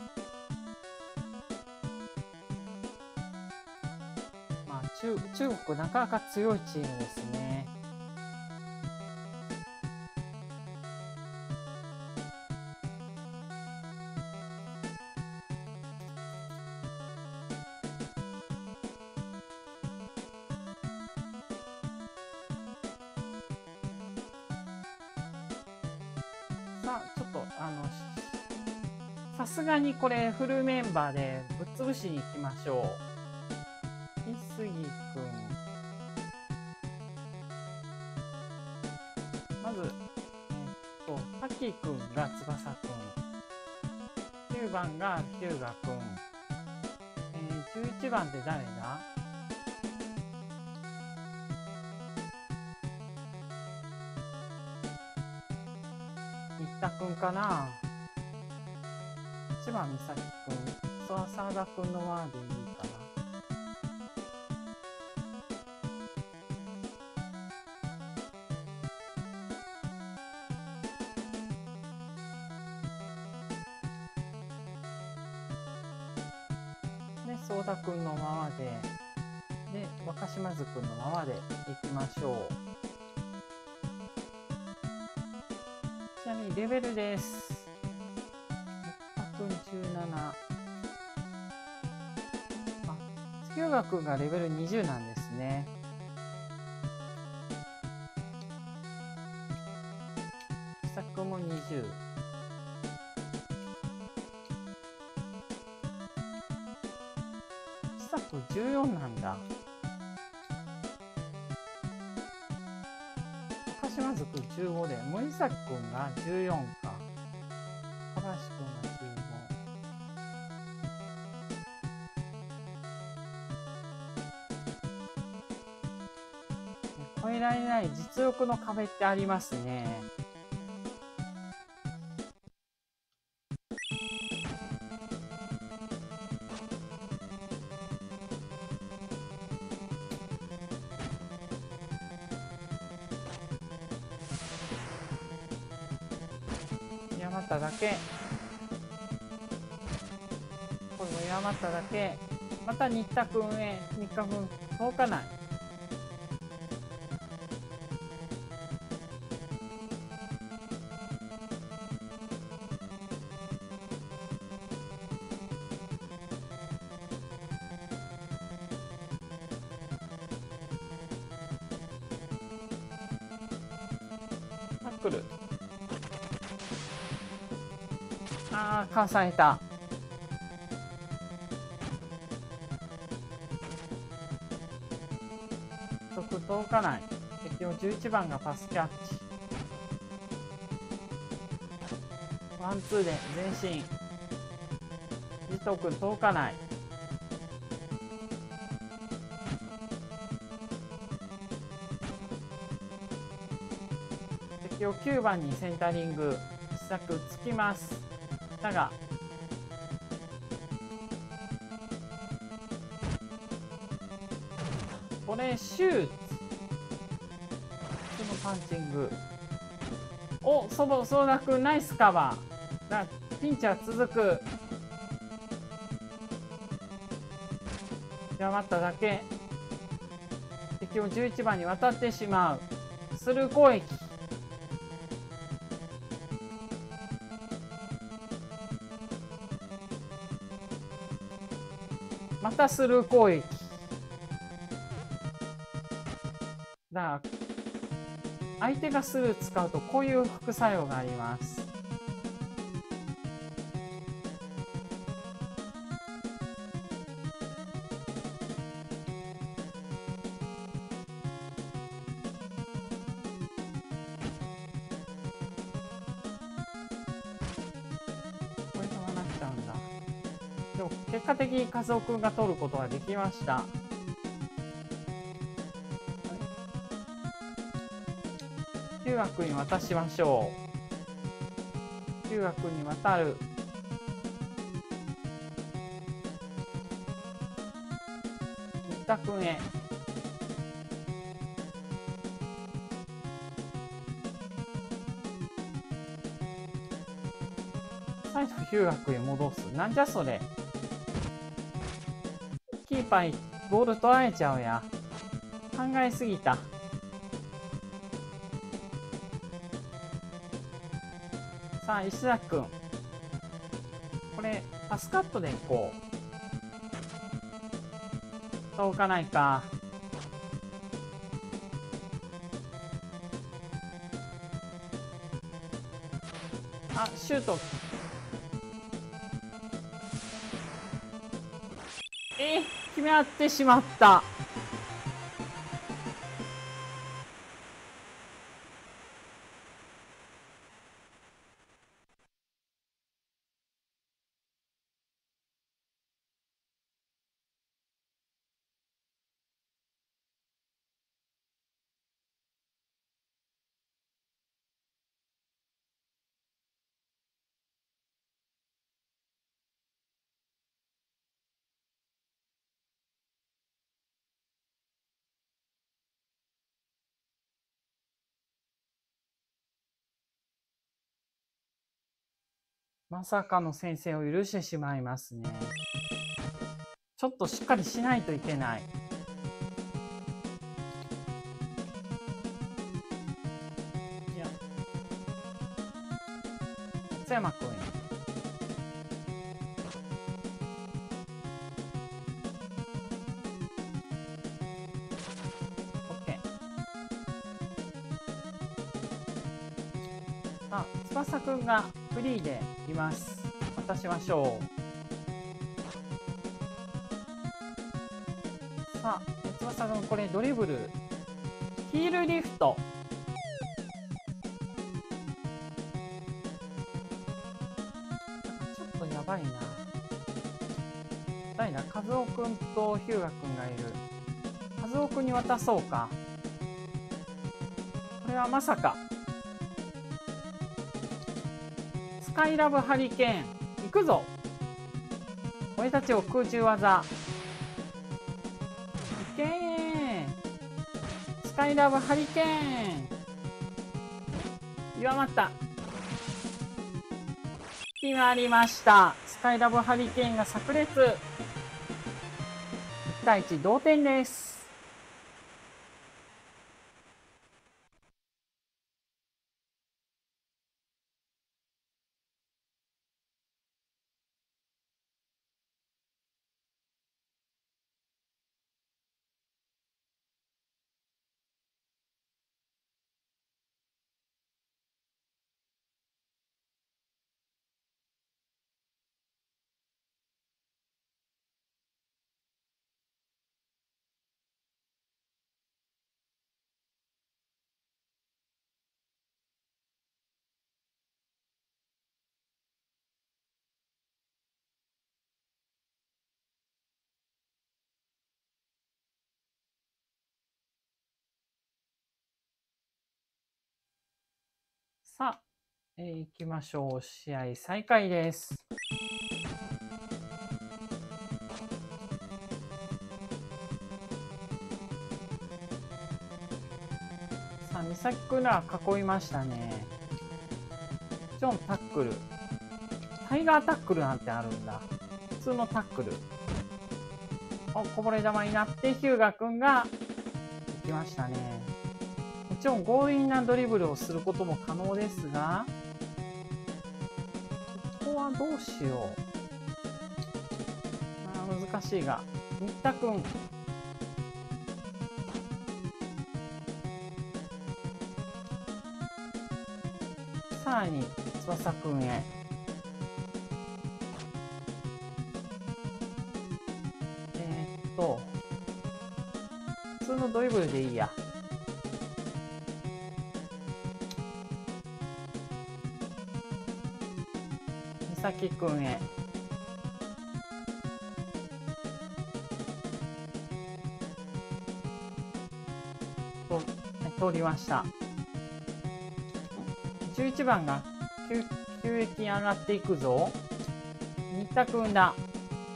まあ、中国なかなか強いチームですね。 さあ、ちょっと、さすがにこれフルメンバーでぶっ潰しに行きましょう。いすぎくん。まず、タキくんが翼くん。9番がヒューガくん。11番って誰だ？新田くんかな。1番美咲くん。澤田くんの輪でいいかな。で、ソーダくんのままで、で、若島津くんのままでいきましょう。ちなみにレベルです。くん17。あ、月浦くんがレベル20なんですね。さっくんも20。さっくん14なんだ。高島津くん15で、森崎くんが14か。高橋くんが15。越えられない実力の壁ってありますね。山田だけ。これも山田だけ。また新田くんへ。新田くん届かない。タックル。ああ、かわされた。届かない。敵を11番がパスキャッチ。ワンツーで前進。ジト君届かない。敵を9番にセンタリング。試作つきます。だがこれシュート。パンチング。お、ソーダくんナイスカバー。ピンチは続く。山っただけ。敵を11番に渡ってしまう。スルー攻撃。またスルー攻撃。だから相手がスルー使うとこういう副作用があります。これそうなっちゃうんだ。でも結果的に和夫くんが取ることができました。中学に渡しましょう。中学に渡る。新田君へ。再度中学へ戻す。なんじゃそれ。キーパーにボール取られちゃうや。考えすぎた。さあ、石崎くん。これ、パスカットでいこう。届かないか。 あ、シュート。決め合ってしまった。まさかの先生を許してしまいますね。ちょっとしっかりしないといけない。いや、松山君へ。OK。さあ、翼くんがフリーでいます。渡しましょう。さあ、翼くん、これドリブル。ヒールリフト。ちょっとやばいな。誰だ、和夫くんと日向くんがいる。和夫くんに渡そうか。これはまさか。スカイラブハリケーン。行くぞ。俺たちを空中技。いけー。スカイラブハリケーン。弱まった。決まりました。スカイラブハリケーンが炸裂。1対1同点です。さあ、行きましょう。試合再開です。さあ、美咲くんら囲いましたね。ジョンタックル。タイガータックルなんてあるんだ。普通のタックル。こぼれ球になってヒューガくんが行きましたね。もちろん強引なドリブルをすることも可能ですが、ここはどうしよう。難しいが。新田くん。さらに翼くんへ。普通のドリブルでいいや。美咲くんへ。通りました。11番が急激に上がっていくぞ。新田くんだ。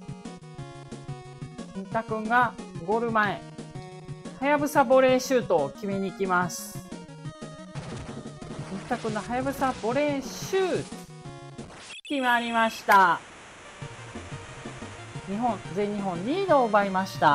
新田くんがゴール前。はやぶさボレーシュートを決めに行きます。新田くんのはやぶさボレーシュート。決まりました。全日本リードを奪いました。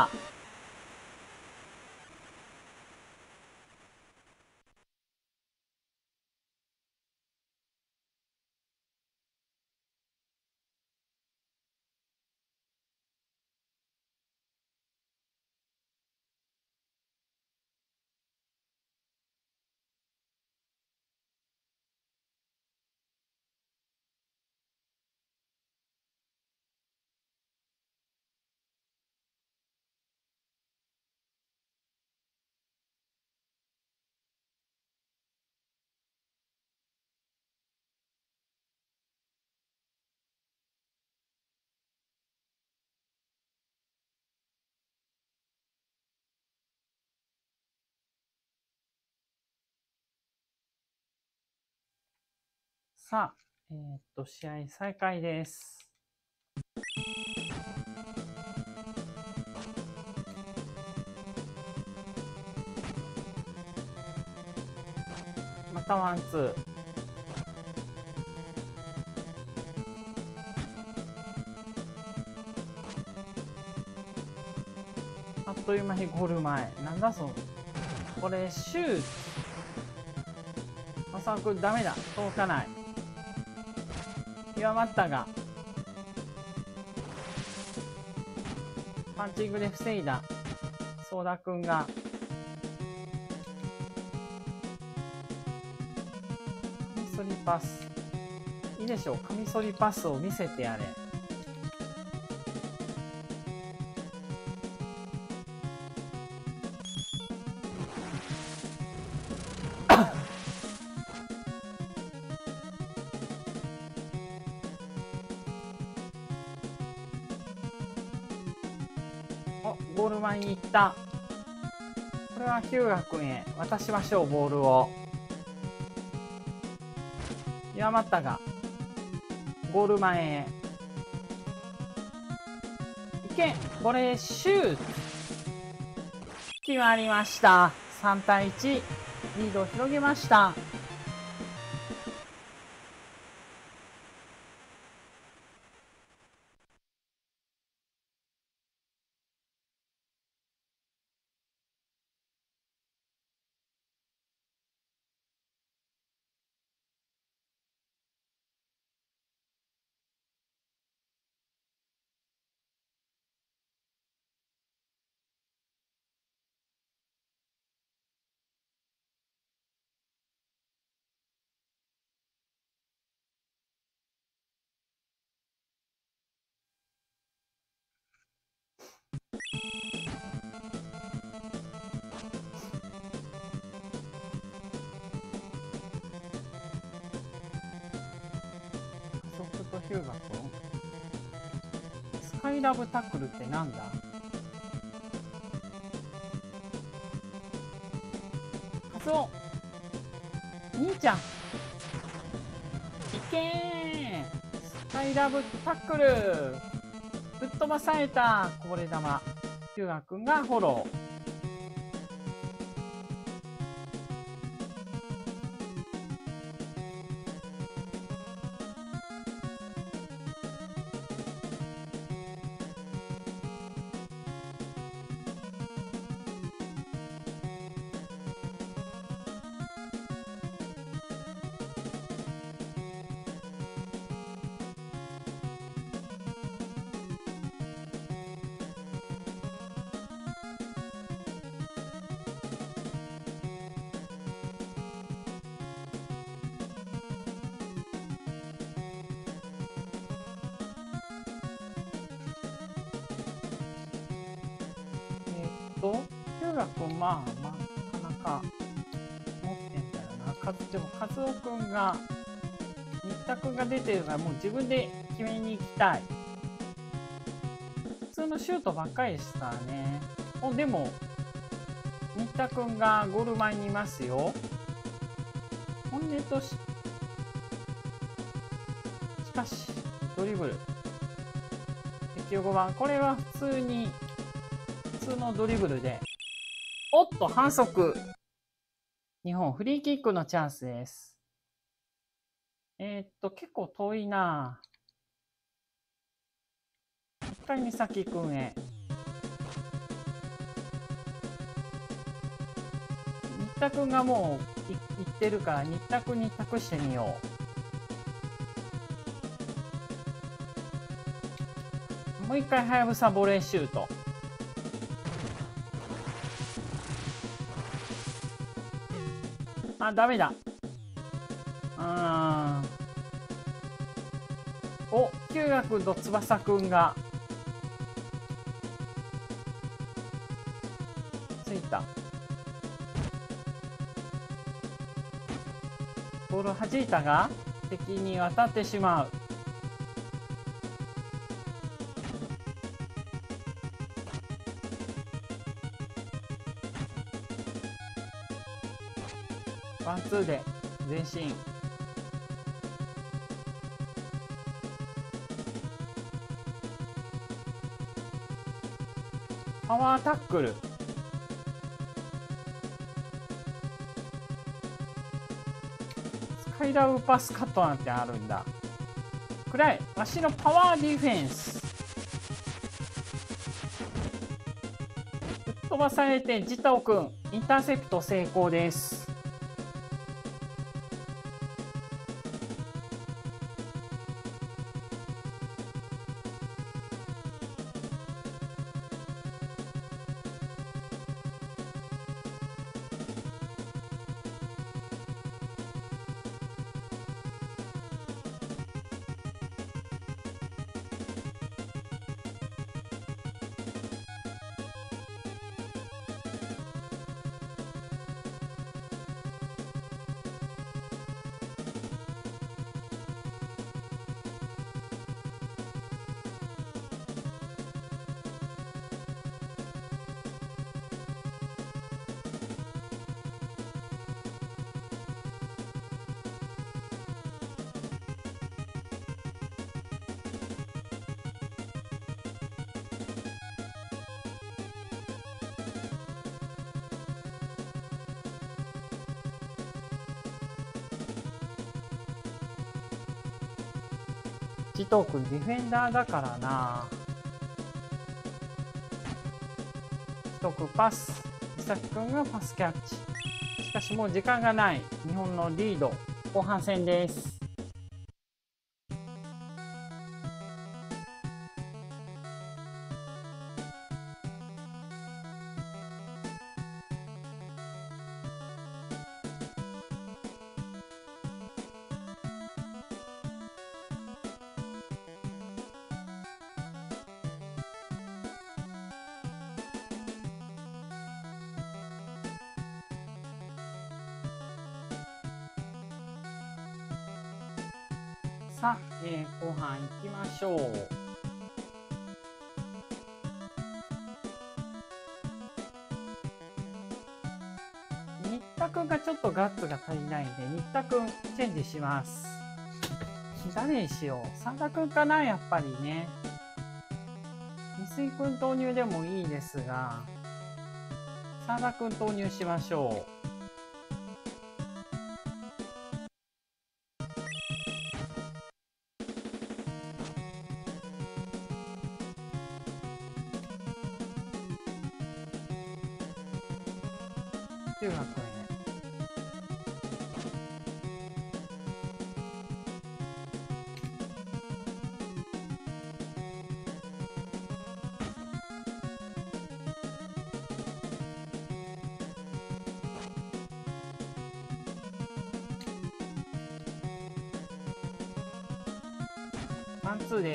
さあ、試合再開です。またワンツー。あっという間にゴール前。なんだその。これ、シュート。まさくダメだ。届かない。弱まったが。パンチングで防いだ。ソーダくんが。カミソリパス。いいでしょう。カミソリパスを見せてやれ。お、ゴール前に行った。これはヒューガ君へ渡しましょう、ボールを。弱まったが、ゴール前へ。いけ、ボレーシュート。決まりました。3対1、リードを広げました。ソフトヒューガ君、スカイラブタックルってなんだ？カツオ、兄ちゃん、いけー！スカイラブタックル、ぶっ飛ばされた。こぼれ球、ヒューガ君がフォロー。ヒューガ君、なかなか持ってんだよな。でも、カズオ君が、新田君が出てるから、もう自分で決めに行きたい。普通のシュートばっかりですからね。でも、新田君がゴール前にいますよ。本音としかし、ドリブル。敵5番。これは普通のドリブルで。おっと、反則。日本、フリーキックのチャンスです。結構遠いな。一回美咲くんへ。新田くんがもう行ってるから、新田くんに託してみよう。もう一回、はやぶさボレーシュート。あ、ダメだ。お、ヒューガ君と翼くんがついた。ボールを弾いたが敵に渡ってしまう。ワンツーで前進。 パワータックル。スカイラブパスカットなんてあるんだ。くらい。わしのパワーディフェンス。吹っ飛ばされてジタオくん、インターセプト成功です。ジトー君ディフェンダーだからな。ジトー君パス。ミサキ君がパスキャッチ。しかしもう時間がない。日本のリード。後半戦です。さあ、後半行きましょう。新田くんがちょっとガッツが足りないんで、新田くんチェンジします。誰にしよう。三田くんかな、やっぱりね。三井くん投入でもいいですが、三田くん投入しましょう。中学へ。ワンツーです。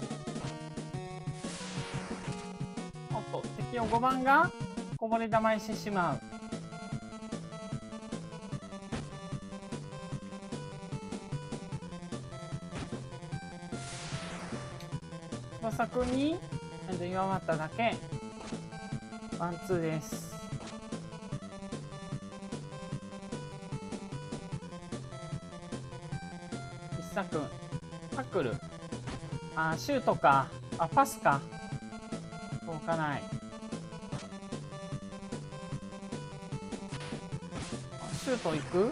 おっと、敵の5番がこぼれ球にしてしまう。翼くんに弱まっただけ。ワンツーです。一佐くんタックル。あ、シュートか。あ、パスか。届かない。シュート行く？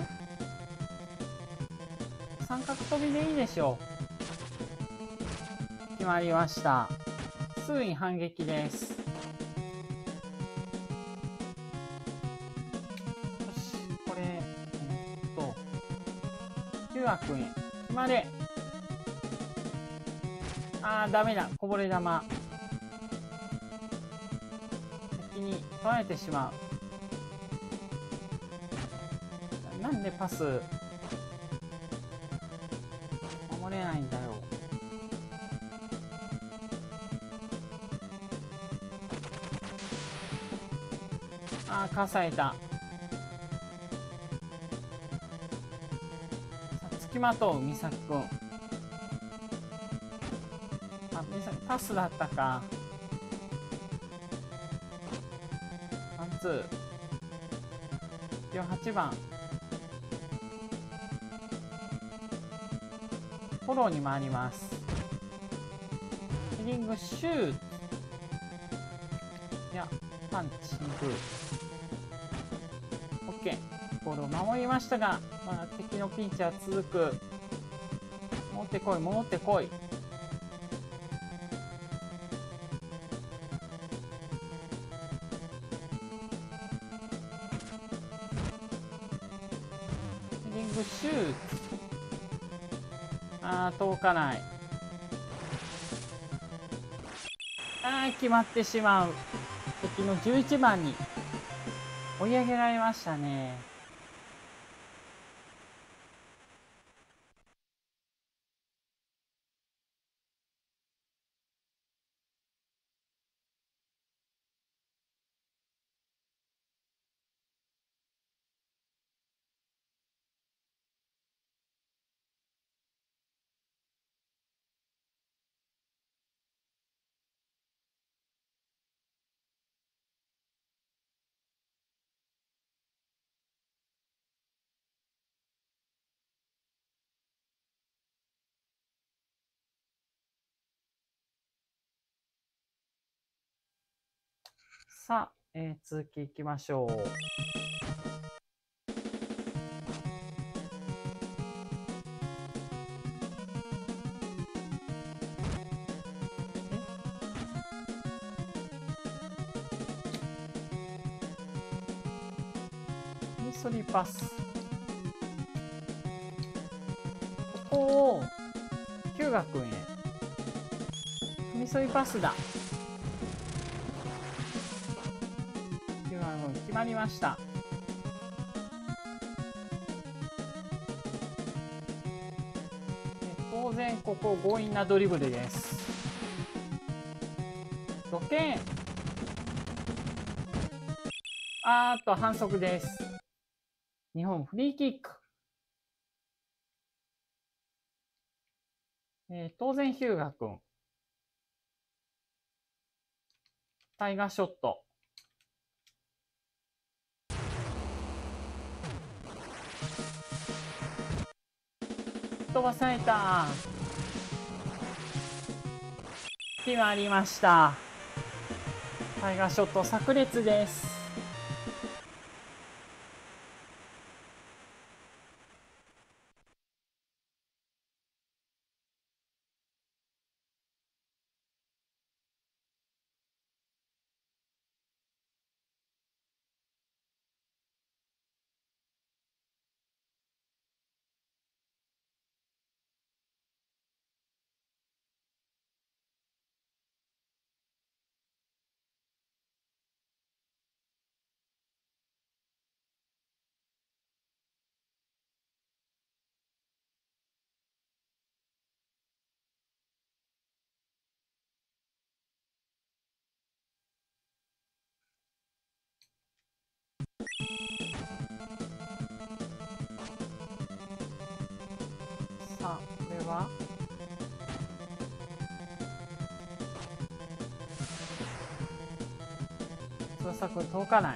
三角飛びでいいでしょう。決まりました。すぐに反撃です。よし、これ、中学へ決まれ。あー、ダメだ。こぼれ球。敵に取られてしまう。なんでパス守れないんだよ。あー、かされた。つきまとう、美咲くん。あ、美咲パスだったか。ワンツー。8番。フォローに回ります。ヘディングシュート。 や、パンチ、グー。オッケー。ゴールを守りましたが、まだ敵のピンチは続く。戻ってこい、戻ってこい。ヘディングシュート。届かない。決まってしまう。敵の11番に追い上げられましたね。さあ、続きいきましょう。ミソリパス。ここをヒュウガ君へ。ミソリパスだ。ヒュウガ君決まりました。当然ここ強引なドリブルです。ロケン。反則です。日本フリーキック。当然ヒュウガ君。タイガーショット。飛ばされた。決まりました。タイガーショット炸裂です。さあ、これは翼くん届かない。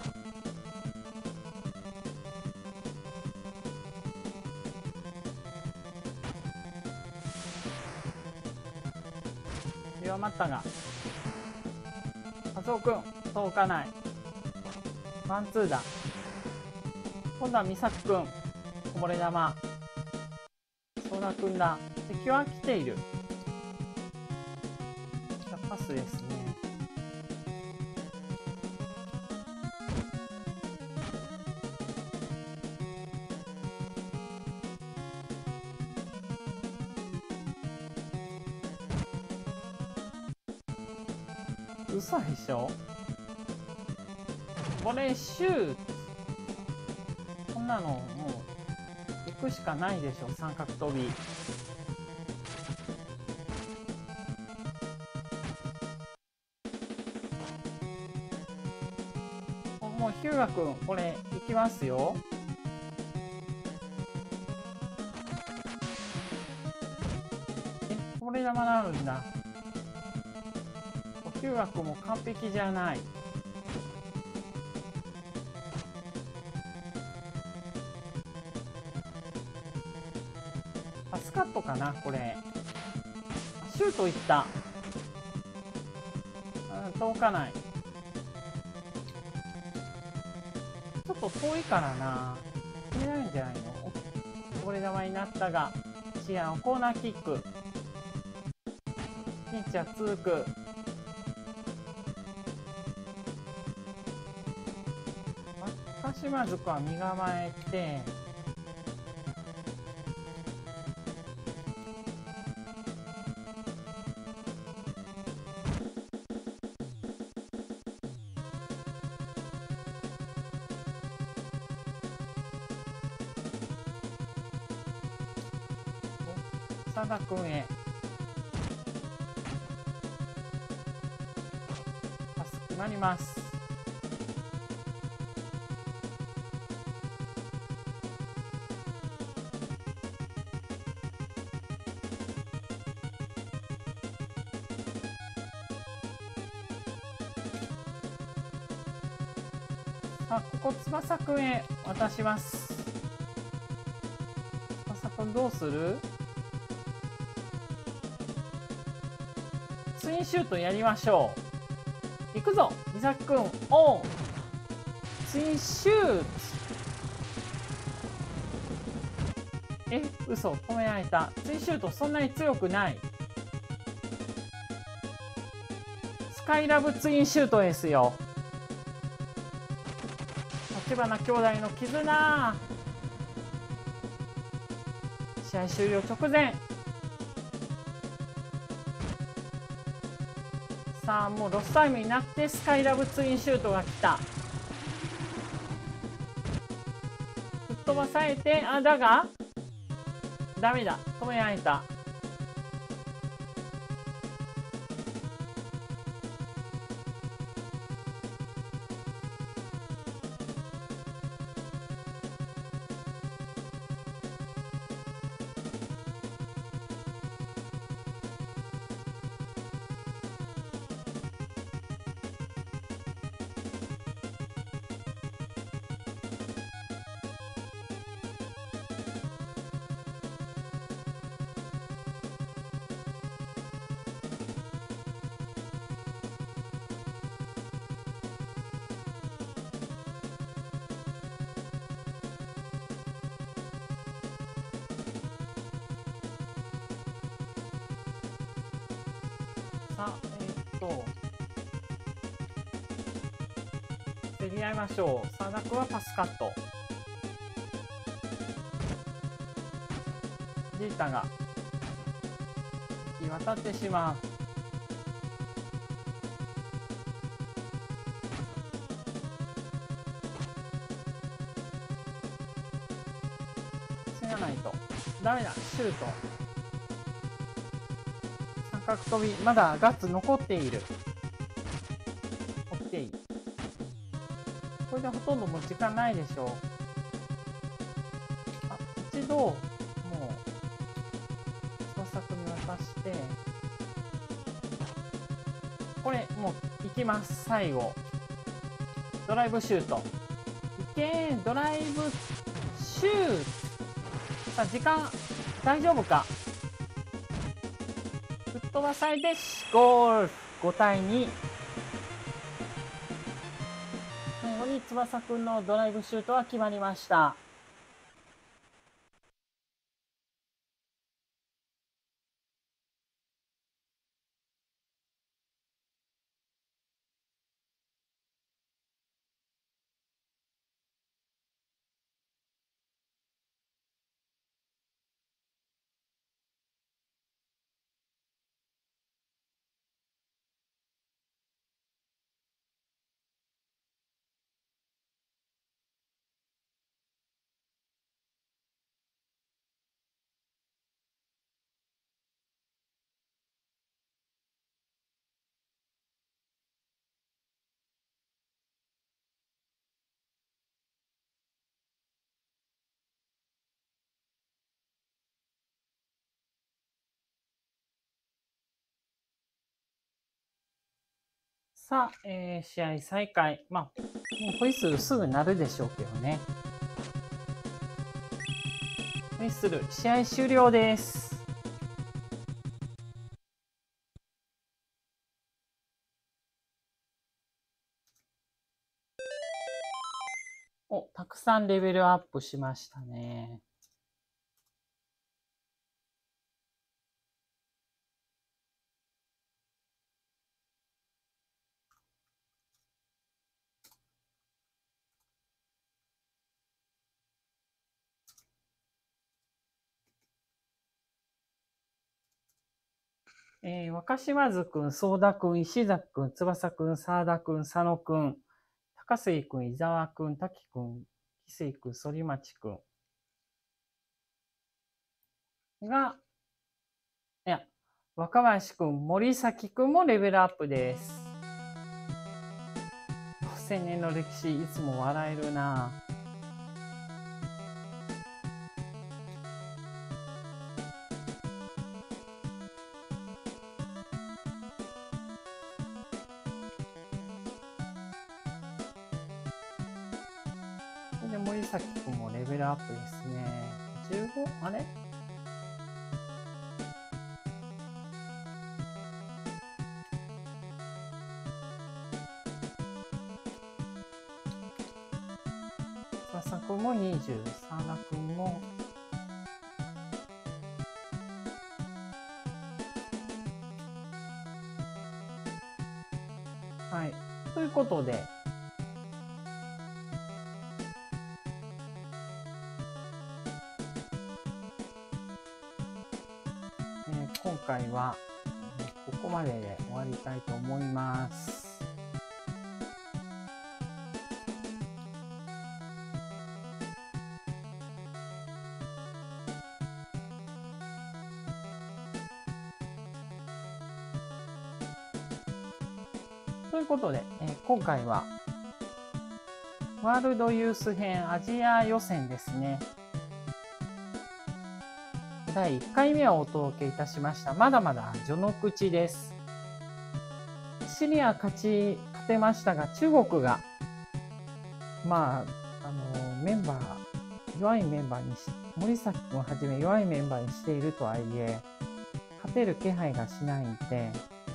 弱まったがカツオくん届かない。ワンツーだ。今度はミサクくんこぼれ球。ソーダくんだ。敵は来ている。パスですね。嘘でしょ。これシュート。こんなのもう行くしかないでしょ。三角飛び。もうヒュウガくんこれ行きますよ。これ球なるんだ。ヒュウガくんも完璧じゃない。パスカットかなこれ。シュートいった。届かない。 ちょっと遠いからな。決められるんじゃないの？こぼれ球になったが、シアンコーナーキック。ピンチは続く。若島津子は身構えて、佐田君へ。パス決まります。さあ、ここ翼くんへ渡します。翼くんどうする？ツインシュートやりましょう。行くぞ、美咲くん。おう。ツインシュート。嘘、止められた。ツインシュートそんなに強くない。スカイラブツインシュートですよ。立花兄弟の絆。試合終了直前。さあ、もうロスタイムになってスカイラブツインシュートが来た。吹っ飛ばされて、だがダメだ、止められた。さあ、競り合いましょう。佐田君はパスカット。ジータが行き渡ってしまう。防がないとダメだ。シュート。三角飛び、まだガッツ残っている。OK。これでほとんどもう時間ないでしょう。一度もう翼くんに渡して、これもう行きます。最後ドライブシュート。いけー、ドライブシュート。さあ、時間大丈夫か。吹っ飛ばされてゴール。5対2。最後に翼くんのドライブシュートは決まりました。さあ、試合再開。もうホイッスルすぐなるでしょうけどね。ホイッスル、試合終了です。 さんレベルアップしましたね。若島津くん、相田くん、石崎くん、翼くん、沢田くん、佐野くん、高杉くん、伊沢くん、滝くん、木杉くん、反町くんが、いや、若林くん、森崎くんもレベルアップです。5000年の歴史、いつも笑えるなぁ。これで森崎くんもレベルアップですね。15? あれ翼くんも20、沢田くんも、はい。ということで、今回はここまでで終わりたいと思います。ということで、今回はワールドユース編アジア予選ですね。第1回目をお届けいたしました。まだまだ序の口です。シリア勝てましたが、中国が、メンバー、弱いメンバーに森崎君をはじめ弱いメンバーにしているとはいえ、勝てる気配がしないんで、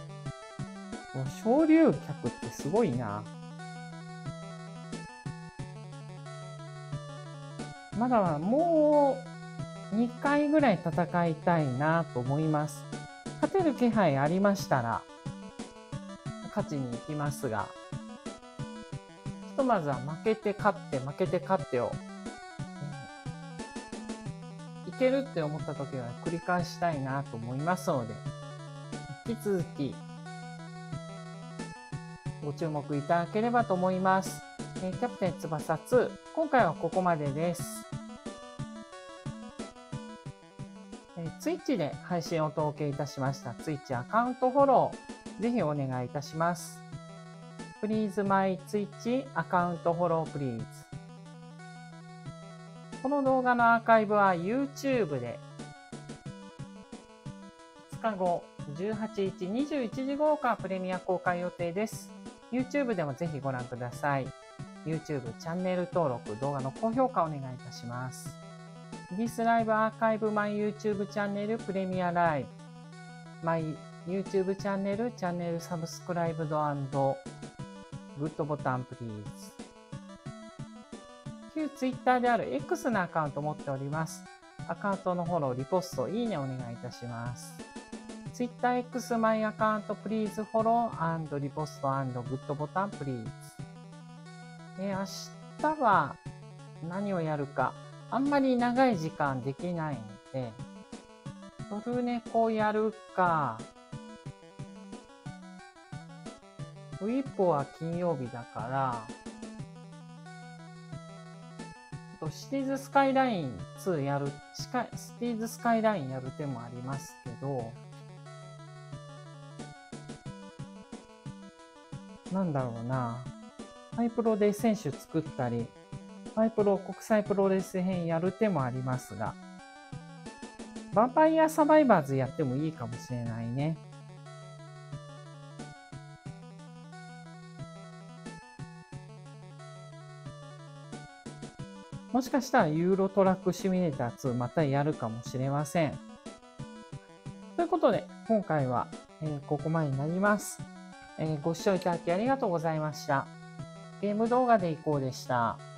昇竜脚ってすごいな。まだもう2回ぐらい戦いたいなと思います。勝てる気配ありましたら、勝ちに行きますが、ひとまずは負けて勝って、負けて勝ってを、いけるって思った時は繰り返したいなと思いますので、引き続き、ご注目いただければと思います。キャプテン翼2、今回はここまでです。Twitch で配信をお届けいたしました。Twitch アカウントフォロー、ぜひお願いいたします。Please my Twitch アカウントフォロー Please。この動画のアーカイブは YouTube で2日後、18日21時頃からプレミア公開予定です。YouTube でもぜひご覧ください。YouTube チャンネル登録、動画の高評価お願いいたします。This Live アーカイブ My YouTube チャンネルプレミアライブ My YouTube チャンネルサブスクライブド&グッドボタンプリーズ。旧 Twitter である X のアカウントを持っております。アカウントのフォロー、リポスト、いいねお願いいたします。TwitterX マイアカウント、プリーズフォロー&リポスト&グッドボタンプリーズ。明日は何をやるか、あんまり長い時間できないので、トルネコやるか、ウィッポは金曜日だから、シティーズスカイライン2やる、シティーズスカイラインやる手もありますけど、なんだろうな。ハイプロで選手作ったり、ハイプロ国際プロレス編やる手もありますが、ヴァンパイアサバイバーズやってもいいかもしれないね。もしかしたらユーロトラックシミュレーター2またやるかもしれません。ということで、今回は、ここまでになります。ご視聴いただきありがとうございました。ゲーム動画でいこうでした。